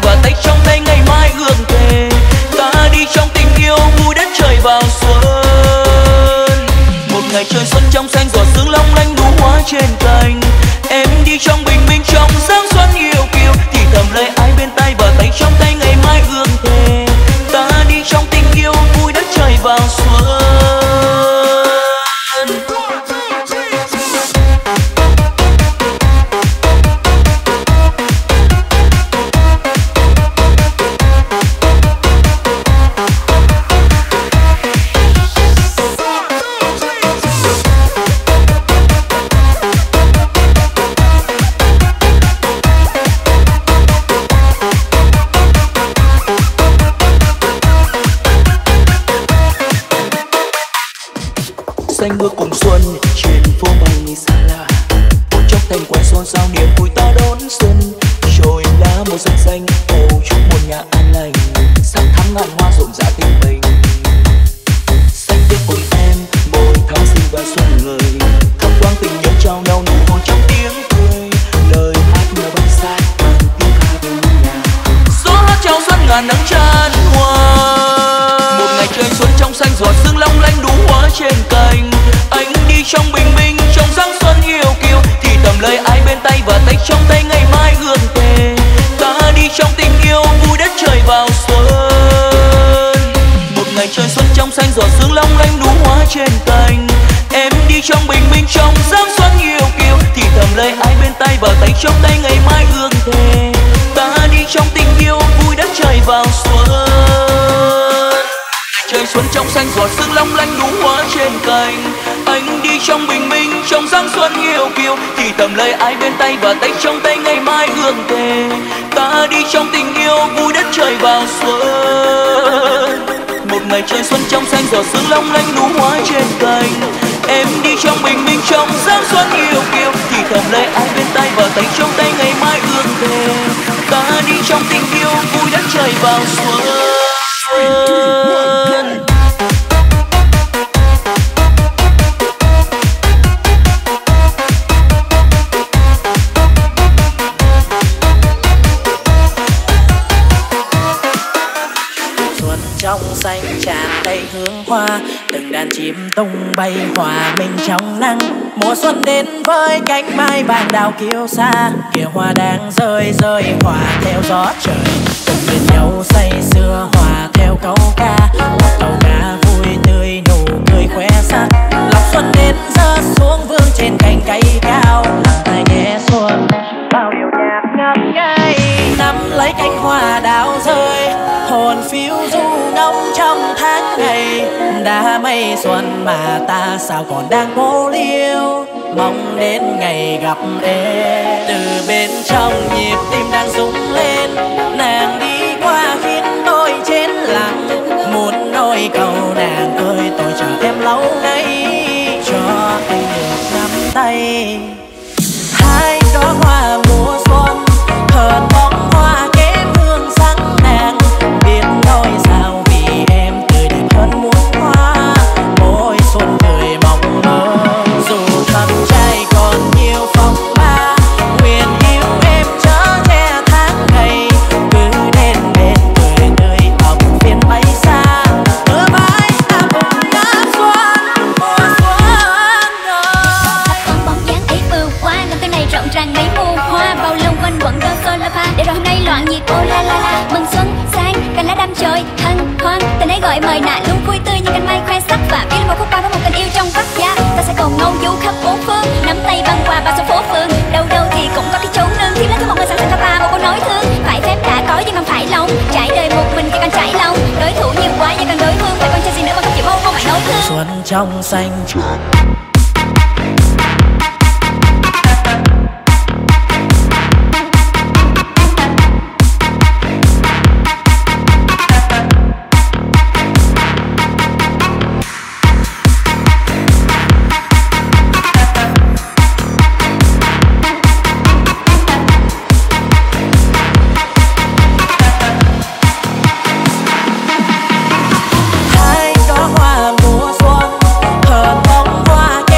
vào xuân. Một ngày trời xuân trong xanh, giọt sương long lanh đú hoa trên cành. Em đi trong bình minh trong sáng xuân yêu kiều, thì thầm lời ai bên tai và tay trong tay ngày mai ước thề. Ta đi trong tình yêu vui đất trời vào xuân. Xanh mưa cùng xuân trên phố bay xa lạ, một chốc thành quán xôn xao niềm vui ta đón xuân. Trồi lá màu rực xanh cầu chúc một nhà an lành, sắc thắm ngàn hoa rộn rã tình mình. Xanh tươi cùng em mỗi tháng sinh và xuân người, thắp quang tình yêu trao nhau nụ hôn trong tiếng cười. Lời hát nhớ bay xa bằng tiếng ca về nhà, gió hát chào xuân ngàn nắng tràn hoa. Một ngày trời xuân trong xanh, giọt sương long lanh đú hoa trên cành. Anh đi trong bình minh trong sáng xuân yêu kiều, thì thầm lời ai bên tay và tay trong tay ngày mai ước thề. Ta đi trong tình yêu vui đất trời vào xuân. Một ngày trời xuân trong xanh, giọt sương long lanh đú hoa trên cành. Em đi trong bình minh trong sáng xuân yêu kiều, thì thầm lời ai bên tay và tay trong tay ngày mai ước thề. Ta đi trong tình yêu vui đất trời vào xuân. Trời xuân trong xanh, giọt sương long lanh đú hoa trên cành. Anh đi trong bình minh trong sáng xuân yêu kiều, thì thầm lời ai bên tay và tay trong tay ngày mai ước thề. Ta đi trong tình yêu vui đất trời vào xuân. Một ngày trời xuân trong xanh, giọt sương long lanh đú hoa trên cành. Em đi trong bình minh trong sáng xuân yêu kiều, thì thầm lời ai bên tay và tay trong tay ngày mai ước thề. Ta đi trong tình yêu vui đất trời vào xuân. Trong xanh tràn đầy hương hoa, từng đàn chim tung bay hòa mình trong nắng. Mùa xuân đến với cánh mai vàng đào kiêu xa, kìa hoa đang rơi rơi hòa theo gió trời. Cùng bên nhau say sưa hòa theo câu ca, một câu ca vui tươi nụ cười khoe sắc. Lòng xuân đến rơi xuống vương trên cành cây cao, lặng tai nghe xuân bao điều nhạc ngất ngây. Nắm lấy cánh hoa đào rơi, hồn phiêu du ngóng trong tháng ngày. Đã mấy xuân mà ta sao còn đang cố liêu, mong đến ngày gặp em. Từ bên trong nhịp tim đang rung lên, nàng đi qua khiến tôi chết lặng. Muốn nói câu nàng ơi tôi chờ em lâu nay, cho anh được nắm tay. Hai đóa hoa mùa xuân hơn bóng hoa kém hương sắc nàng. Biết nói sao vì em tươi đẹp hơn muôn hoa, mỗi xuân cười mong mơ. Dù thân trai còn nhiều phong ba, nguyện yêu em chở che tháng ngày. Cứ đến bên cười tươi ấm phiền bay xa, bờ vai ta cùng ngắm xuân mùa xuân. Con bóng dáng ấy vừa qua, năm tới này rộn ràng mấy mùa hoa. Bao lâu quanh quẩn đơn sơ la pha, để rồi hôm nay loạn nhiệt ô la la la. Mừng xuân sang cành lá đâm chồi hân hoan, tình ấy gọi mời nạ luôn vui tươi như cành mai khoe sắc. Và biết một khúc ca với một tình yêu trong vắt giá, ta sẽ còn ngâu du khắp bốn phương, nắm tay băng qua ba số phố phường. Đâu đâu thì cũng có cái chốn nương, thiếu lấy thứ một người sẵn sàng ta một câu nói thương. Phải phép đã có nhưng không phải lòng, trải đời một mình chỉ cần trải lòng. Đối thủ nhiều quá nhưng cần đối phương, phải còn chờ gì nữa mà không chịu không phải đối thương. Xuân trong xanh hơn bóng hoa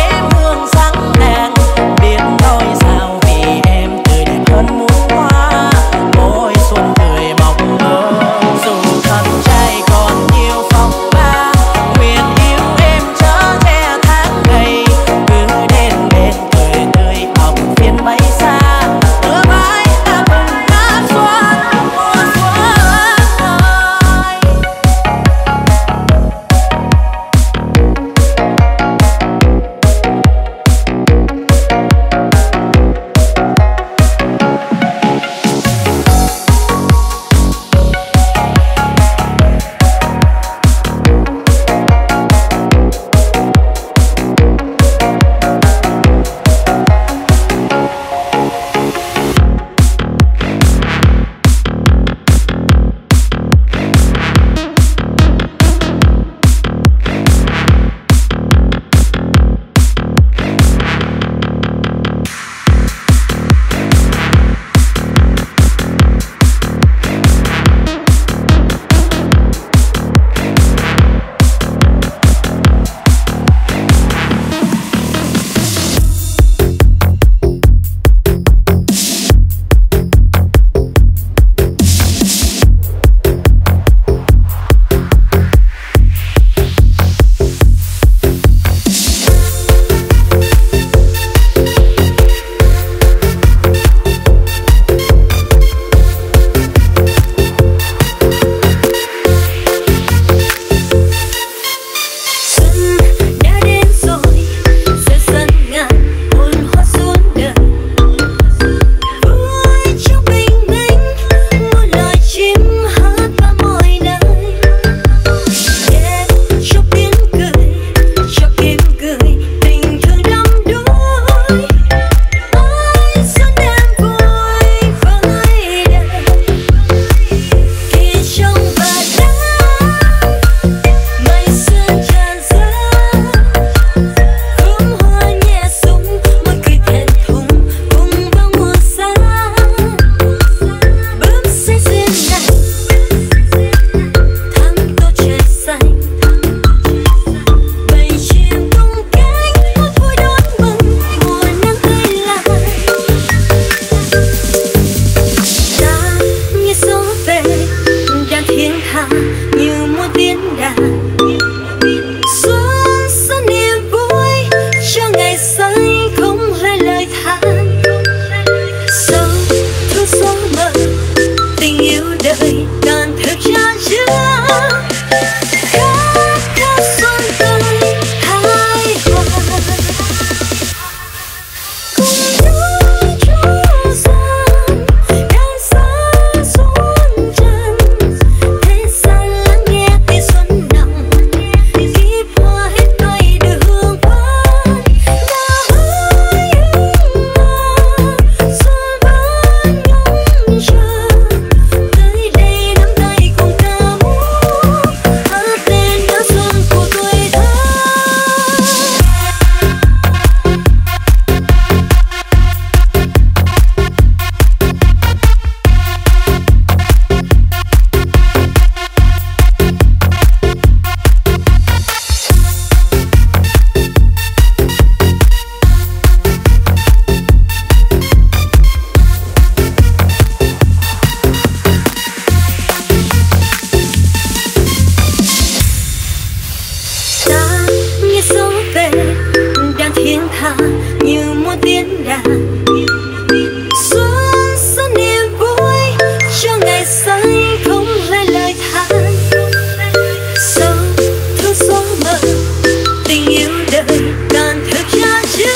tiếng đàn. Xuân xuân niềm vui cho ngày xanh không lại lời than. Sâu thu gió mơ tình yêu đời tàn thức cha chưa.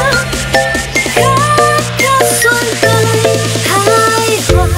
Khát khao xuân tươi hài hòa.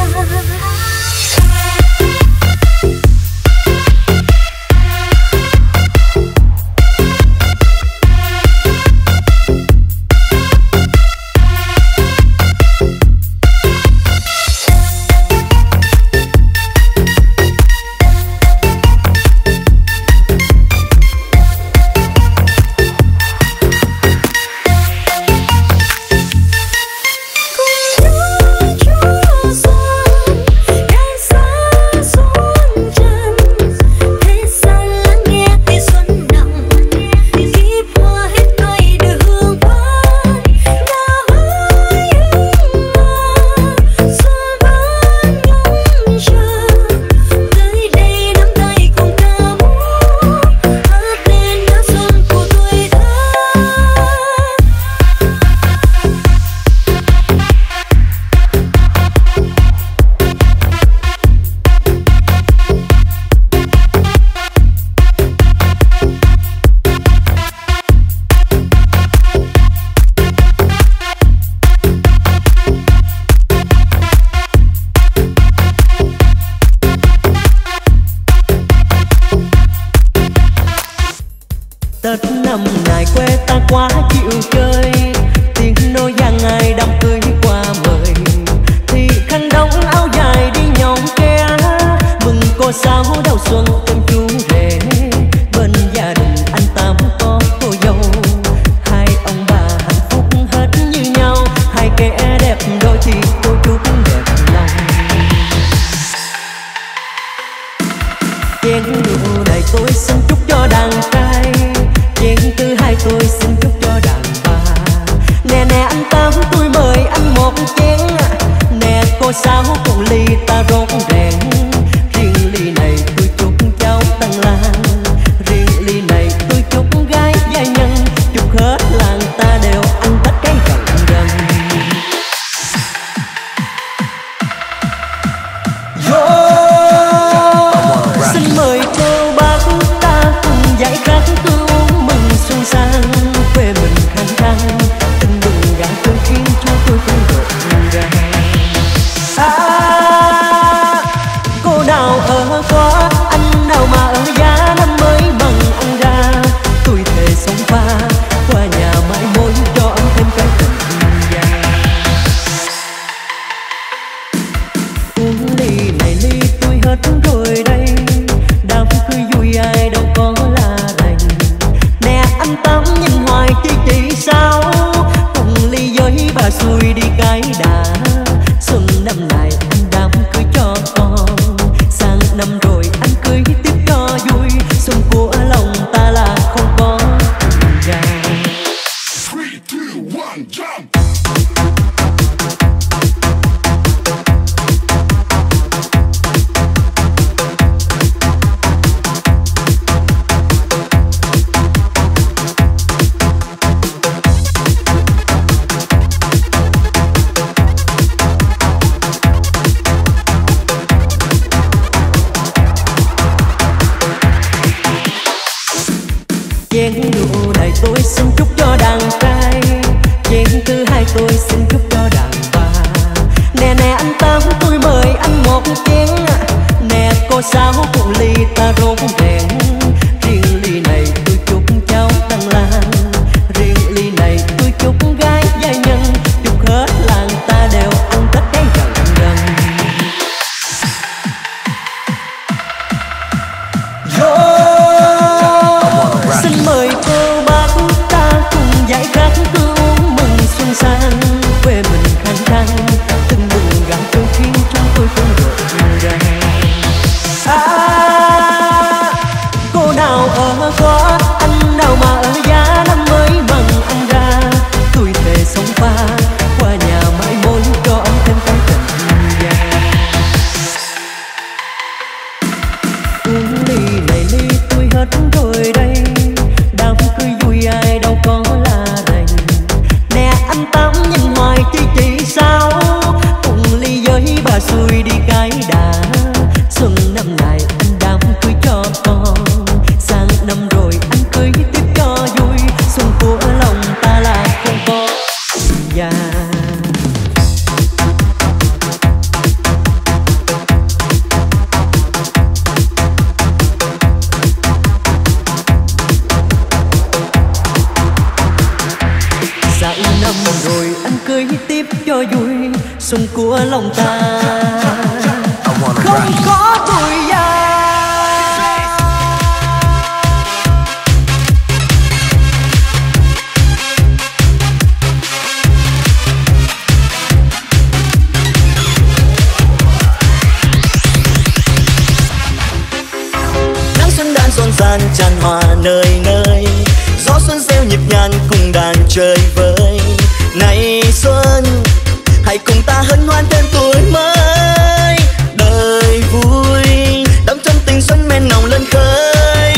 Tết năm này quê ta quá chịu chơi, tiếng nôi vang ngày đám cưới qua mời, thì khăn đóng áo dài đi nhõng ke, mừng cô sao đầu xuân em chú rể, bên gia đình anh Tám có cô dâu, hai ông bà hạnh phúc hết như nhau, hai kẻ đẹp đôi thì cô chúc đẹp lòng. Chén rượu này tôi xin chúc cho đàn trai, chén thứ hai tôi xin chúc cho đàn bà. Nè nè anh Tám tôi mời anh một chén, nè cô Sáu cùng ly ta rốt rèn. Riêng ly này tôi chúc cháu Tăng Lan, riêng ly này tôi chúc gái gia nhân, chúc hết làng ta đều ăn Tết cái rần rần. Xin mời cô bác ta cùng dạy khát tôi uống mừng xuân sang, quê mình khang trang tình đừng gạt tôi khiến cho tôi không rộn ràng. Cô nào ở quá anh nào mà ở giá năm mới bằng anh ra, tôi thề sống pha qua nhà mãi mối cho anh thêm cái tình dài. Uống ly này ly tôi hết rồi đây, đám cưới vui ai đâu có la rành. Nè anh Tám nhìn hoài chỉ sao, cùng ly với bà xui đi cái đà. Xuân năm nay anh đám cưới cho con, sang năm rồi anh cưới tiếp cho vui, xuân của lòng ta là không có dài. 3, 2, 1, jump! Chén rượu này tôi xin chúc cho đàn trai, chén thứ hai tôi xin chúc cho đàn bà. Nè nè anh Tám tôi mời anh một chén, nè cô Sáu cùng ly ta rốt rèn. Riêng ly này tôi chúc cháu Tăng Lan, riêng ly này tôi chúc gái gia nhân, chúc hết làng ta đều ăn Tết cái rần rần. Xin mời cô bác ta cùng dạy khát tôi uống mừng xuân sang, quê mình khang trang từng mừng gạo tôi khiến chúng tôi không rộn ràng. cười tiếp cho vui, xuân của lòng ta là không có già. Dạo năm rồi anh cười tiếp cho vui, xuân của lòng ta không có tuổi già. Nắng xuân đã rộn ràng tràn hòa nơi nơi, gió xuân reo nhịp nhàng cùng đàn chơi vơi. Này xuân, hãy cùng ta hân hoan thêm tuổi mới, đời vui đắm trong tình xuân men nồng lên khơi.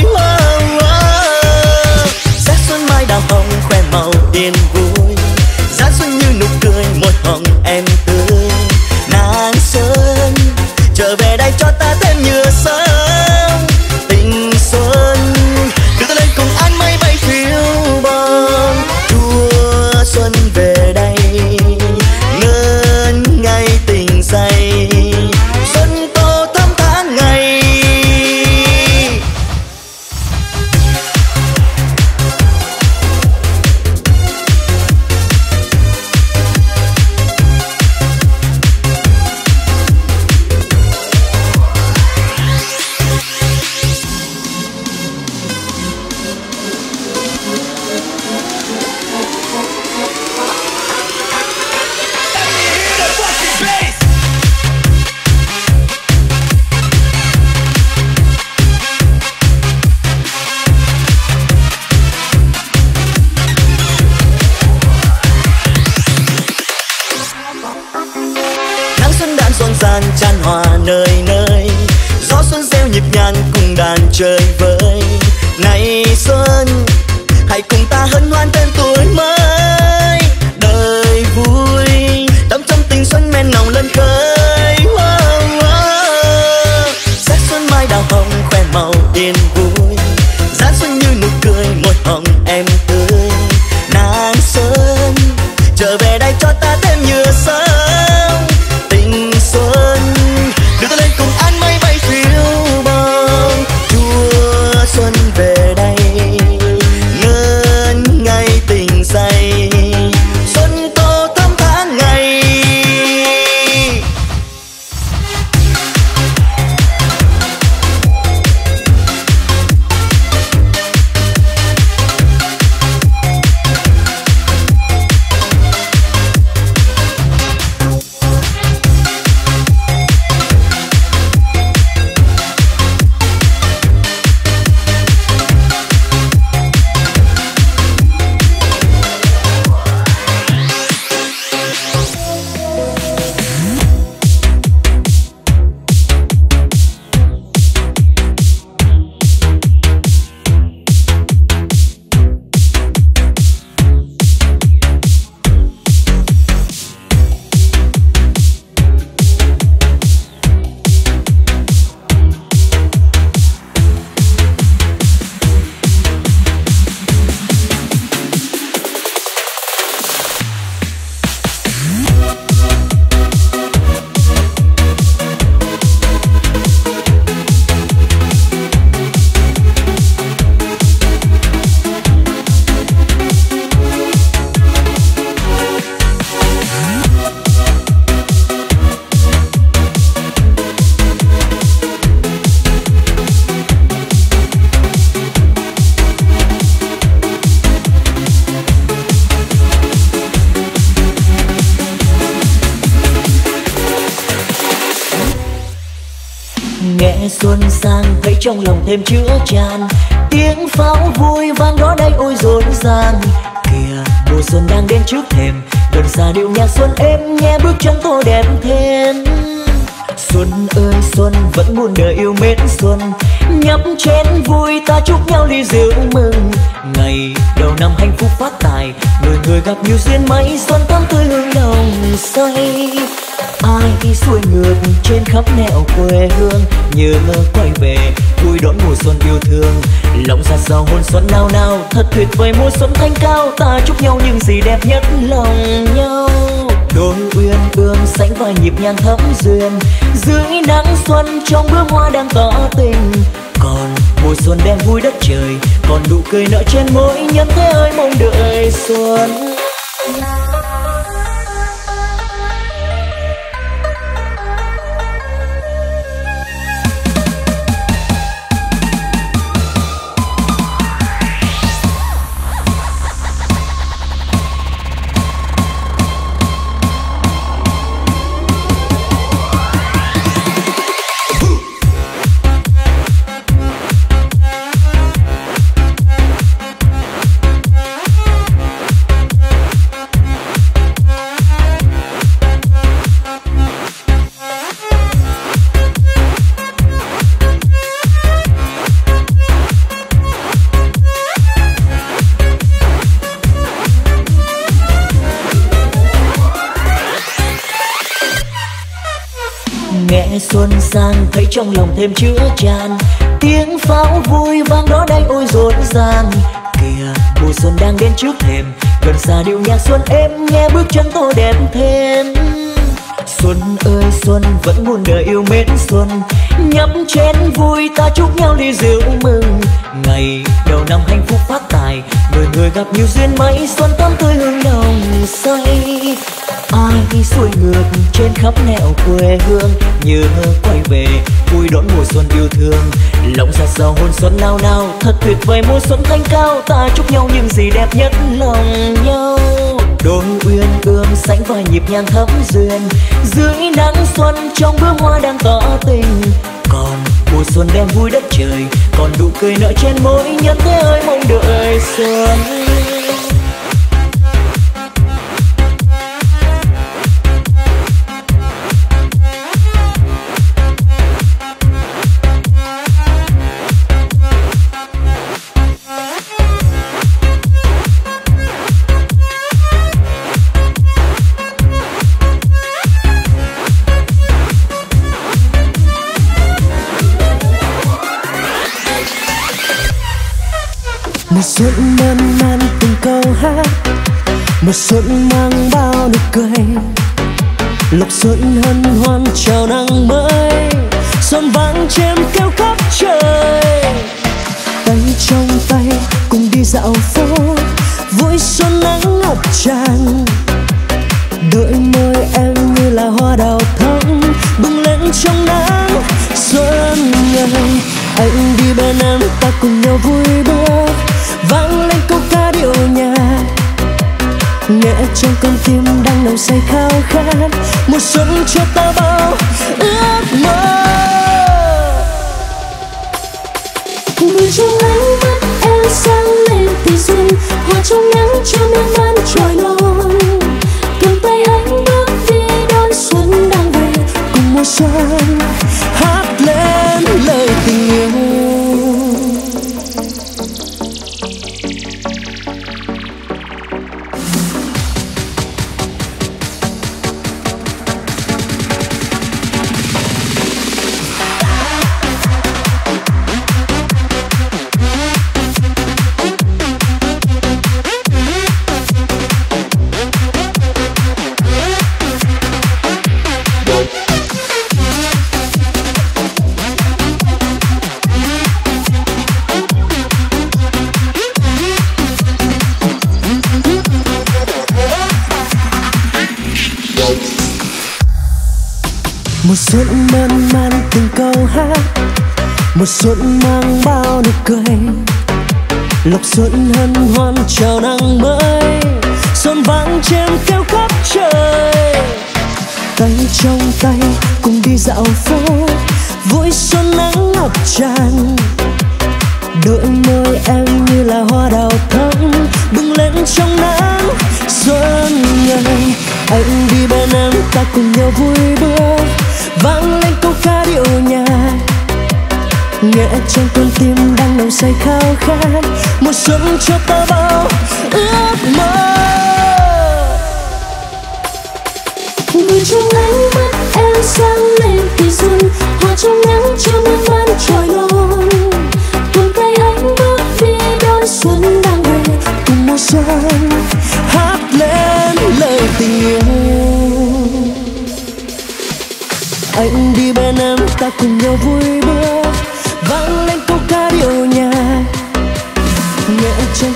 Sắc xuân mai đào hồng khoe màu yên vui, giá xuân như nụ cười môi hồng em tươi. Nàng xuân trở về đây cho ta thêm nhựa sớm, tình xuân đưa ta lên cùng áng mây bay phiêu bồng. Chúa xuân về đây ngân ngay tình say, xuân tô thắm tháng ngày. Nắng xuân đã rộn ràng tràn hòa nơi nơi, gió xuân reo nhịp nhàng cùng đàn chơi vơi. Này xuân, hãy cùng ta hân hoan thêm tuổi mới, đời vui đắm trong tình xuân men nồng lên khơi. Sắc xuân mai đào hồng khoe màu yên vui, giá xuân như nụ cười môi hồng em tươi. Nàng xuân trở về đây cho ta thêm nhựa sớm, tình xuân đưa ta lên cùng áng mây bay phiêu bồng. Chúa xuân về đây ngân ngay tình say, xuân tô thắm tháng ngày. Nghe xuân sang thấy trong lòng thêm chữa chan, tiếng pháo vui vang đó đây ôi rộn ràng. Kìa mùa xuân đang đến trước thềm, gần xa điệu nhạc xuân êm nghe bước chân tô đẹp thêm. Xuân ơi xuân vẫn muôn đời yêu mến xuân, nhấp chén vui ta chúc nhau ly rượu mừng. Ngày đầu năm hạnh phúc phát tài, người người gặp nhiều duyên may, xuân thắm tươi hương nồng say. Ai xuôi ngược trên khắp nẻo quê hương, nhớ quay về vui đón mùa xuân yêu thương. Lòng giạt rào hôn xuân nao nao, thật tuyệt vời mùa xuân thanh cao. Ta chúc nhau những gì đẹp nhất lòng nhau. Đôi uyên ương sánh vai nhịp nhàng thắm duyên, dưới nắng xuân trong bướm hoa đang tỏ tình. Còn mùa xuân đen vui đất trời, còn nụ cười nở trên môi nhân thế ơi mong đợi xuân. Xuân sang thấy trong lòng thêm chứa chan, tiếng pháo vui vang đó đây ôi rộn ràng. Kìa mùa xuân đang đến trước thềm, gần xa điệu nhạc xuân êm nghe bước chân tô đẹp thêm. Xuân ơi xuân vẫn muôn đời yêu mến xuân, nhắm chén vui ta chúc nhau ly rượu mừng. Ngày đầu năm hạnh phúc phát tài, người người gặp nhiều duyên may, xuân tắm tươi hương nồng say. Ai xuôi ngược trên khắp nẻo quê hương, nhớ quay về vui đón mùa xuân yêu thương. Lòng giạt rào hôn xuân nao nao, thật tuyệt vời mùa xuân thanh cao. Ta chúc nhau những gì đẹp nhất lòng nhau. Đôi uyên ương sánh vai nhịp nhàng thắm duyên, dưới nắng xuân trong bướm hoa đang tỏ tình. Còn mùa xuân đen vui đất trời, còn nụ cười nở trên môi nhân thế ơi mong đợi xuân. Mùa xuân man man từng câu hát, mùa xuân mang bao nụ cười. Lộc xuân hân hoan chào năm mới, xuân vang chim kêu khắp trời. Tay trong tay cùng đi dạo phố, vui xuân nắng ngập tràn. Đôi môi em như là hoa đào thắm bừng lên trong nắng xuân ơi. Anh đi bên em ta cùng nhau vui bước, vang lên câu ca điệu nhạc, nghe trong con tim đang nồng say khao khát. Mùa xuân cho ta bao ước mơ. Người trong ánh mắt em sáng lên thì xuân, hoa trong nắng cho miên man trôi nổi. Cầm tay anh bước đi đón xuân đang về, cùng mùa xuân hát lên lời tình yêu. Mùa xuân man man từng câu hát, mùa xuân mang bao nụ cười. Lộc xuân hân hoan chào năm mới, xuân vang chim kêu khắp trời. Tay trong tay cùng đi dạo phố, vui xuân nắng ngập tràn. Đôi môi em như là hoa đào thắm bừng lên trong nắng xuân ơi. Anh đi bên em ta cùng nhau vui bước, vang lên câu ca điệu nhạc, nghe trong con tim đang nồng say khao khát. Mùa xuân cho ta bao ước mơ. người trong ánh mắt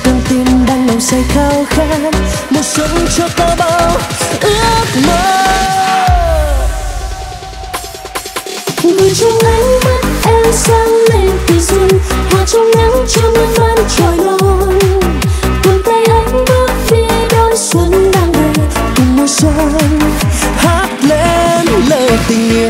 con tim đang nồng say khao khát mùa xuân cho ta bao ước mơ. Người trong ánh mắt em sáng lên kỳ xuân, hoa trong nắng cho muôn vàn trôi nổi. Cùng tay anh bước phía đón xuân đang về, cùng mùa xuân hát lên lời tình yêu.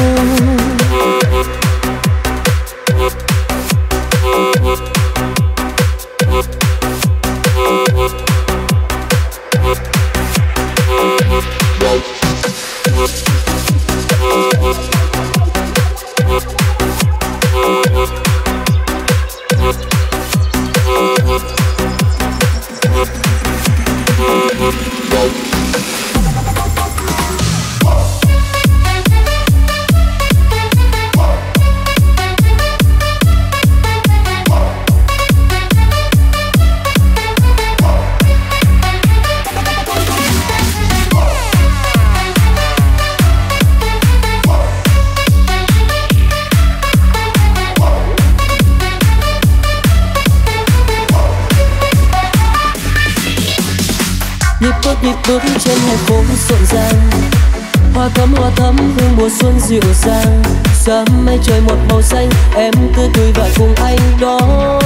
Nhịp bước trên hè phố rộn ràng, hoa thắm hương mùa xuân dịu dàng. Sớm mây trời một màu xanh, em tươi cười và cùng anh đón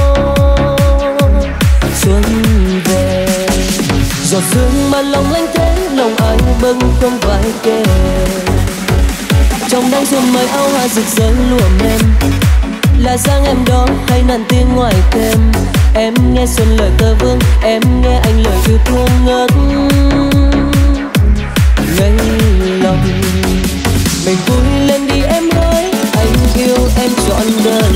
xuân về. Giọt sương mà lòng lanh thế, lòng anh bâng khuâng vai kề. Trong nắng xuân mới áo hoa rực rỡ lụa mềm, là dáng em đó hay nàn tiếng ngoài thềm. Em nghe xuân lời tơ vương, em nghe anh lời yêu thương ngất ngây lòng. Mình vui lên đi em ơi, anh yêu em trọn đời.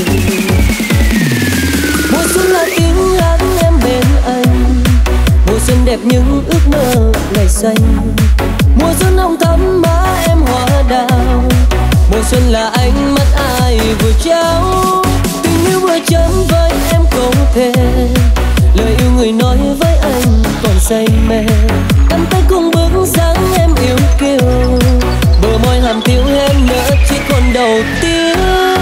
Mùa xuân là tiếng hát em bên anh, mùa xuân đẹp những ước mơ ngày xanh. Mùa xuân hồng thắm má em hoa đào, mùa xuân là ánh mắt ai vừa trao. Tình yêu vừa chấm với em không thể, lời yêu người nói với anh còn say mê. Cầm tay cùng bước dáng em yêu kiều, bờ môi hàm thiếu em nữa chỉ còn đầu tiên.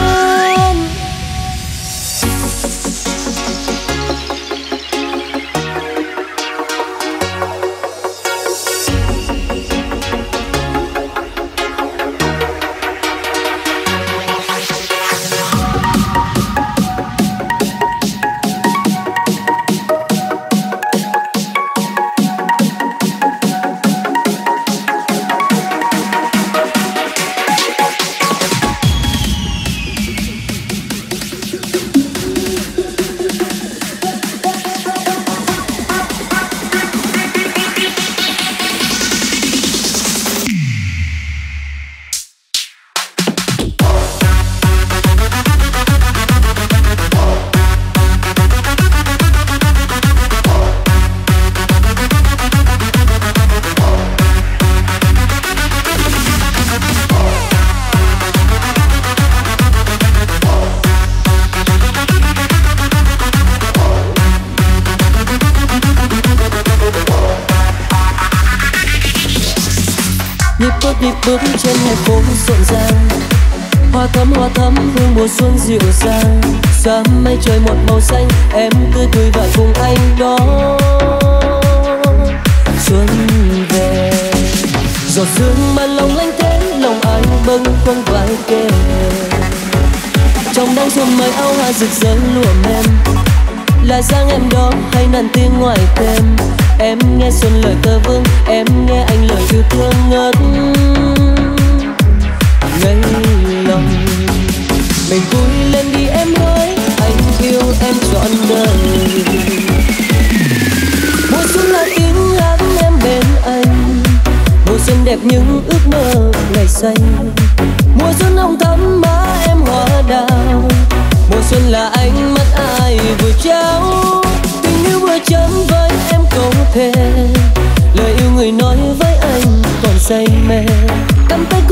Nhịp bước trên hè phố rộn ràng, hoa thắm hương mùa xuân dịu dàng. Sớm mây trời một màu xanh, em tươi cười và cùng anh đón xuân về. Giọt sương mà lòng lanh thế, lòng anh bâng khuâng vai kề. Trong nắng xuân mới áo hoa rực rỡ lụa mềm, là dáng em đó hay nàn tiếng ngoài thềm. Em nghe xuân lời tơ vương, em nghe anh lời yêu thương ngất ngây lòng. Mình vui lên đi em ơi, anh yêu em trọn đời. Mùa xuân là tiếng hát em bên anh, mùa xuân đẹp những ước mơ ngày xanh. Mùa xuân hồng thắm má em hoa đào, mùa xuân là ánh mắt ai vừa trao. Tình yêu vừa chấm với em không thể, lời yêu người nói với anh còn say mê. Cầm tay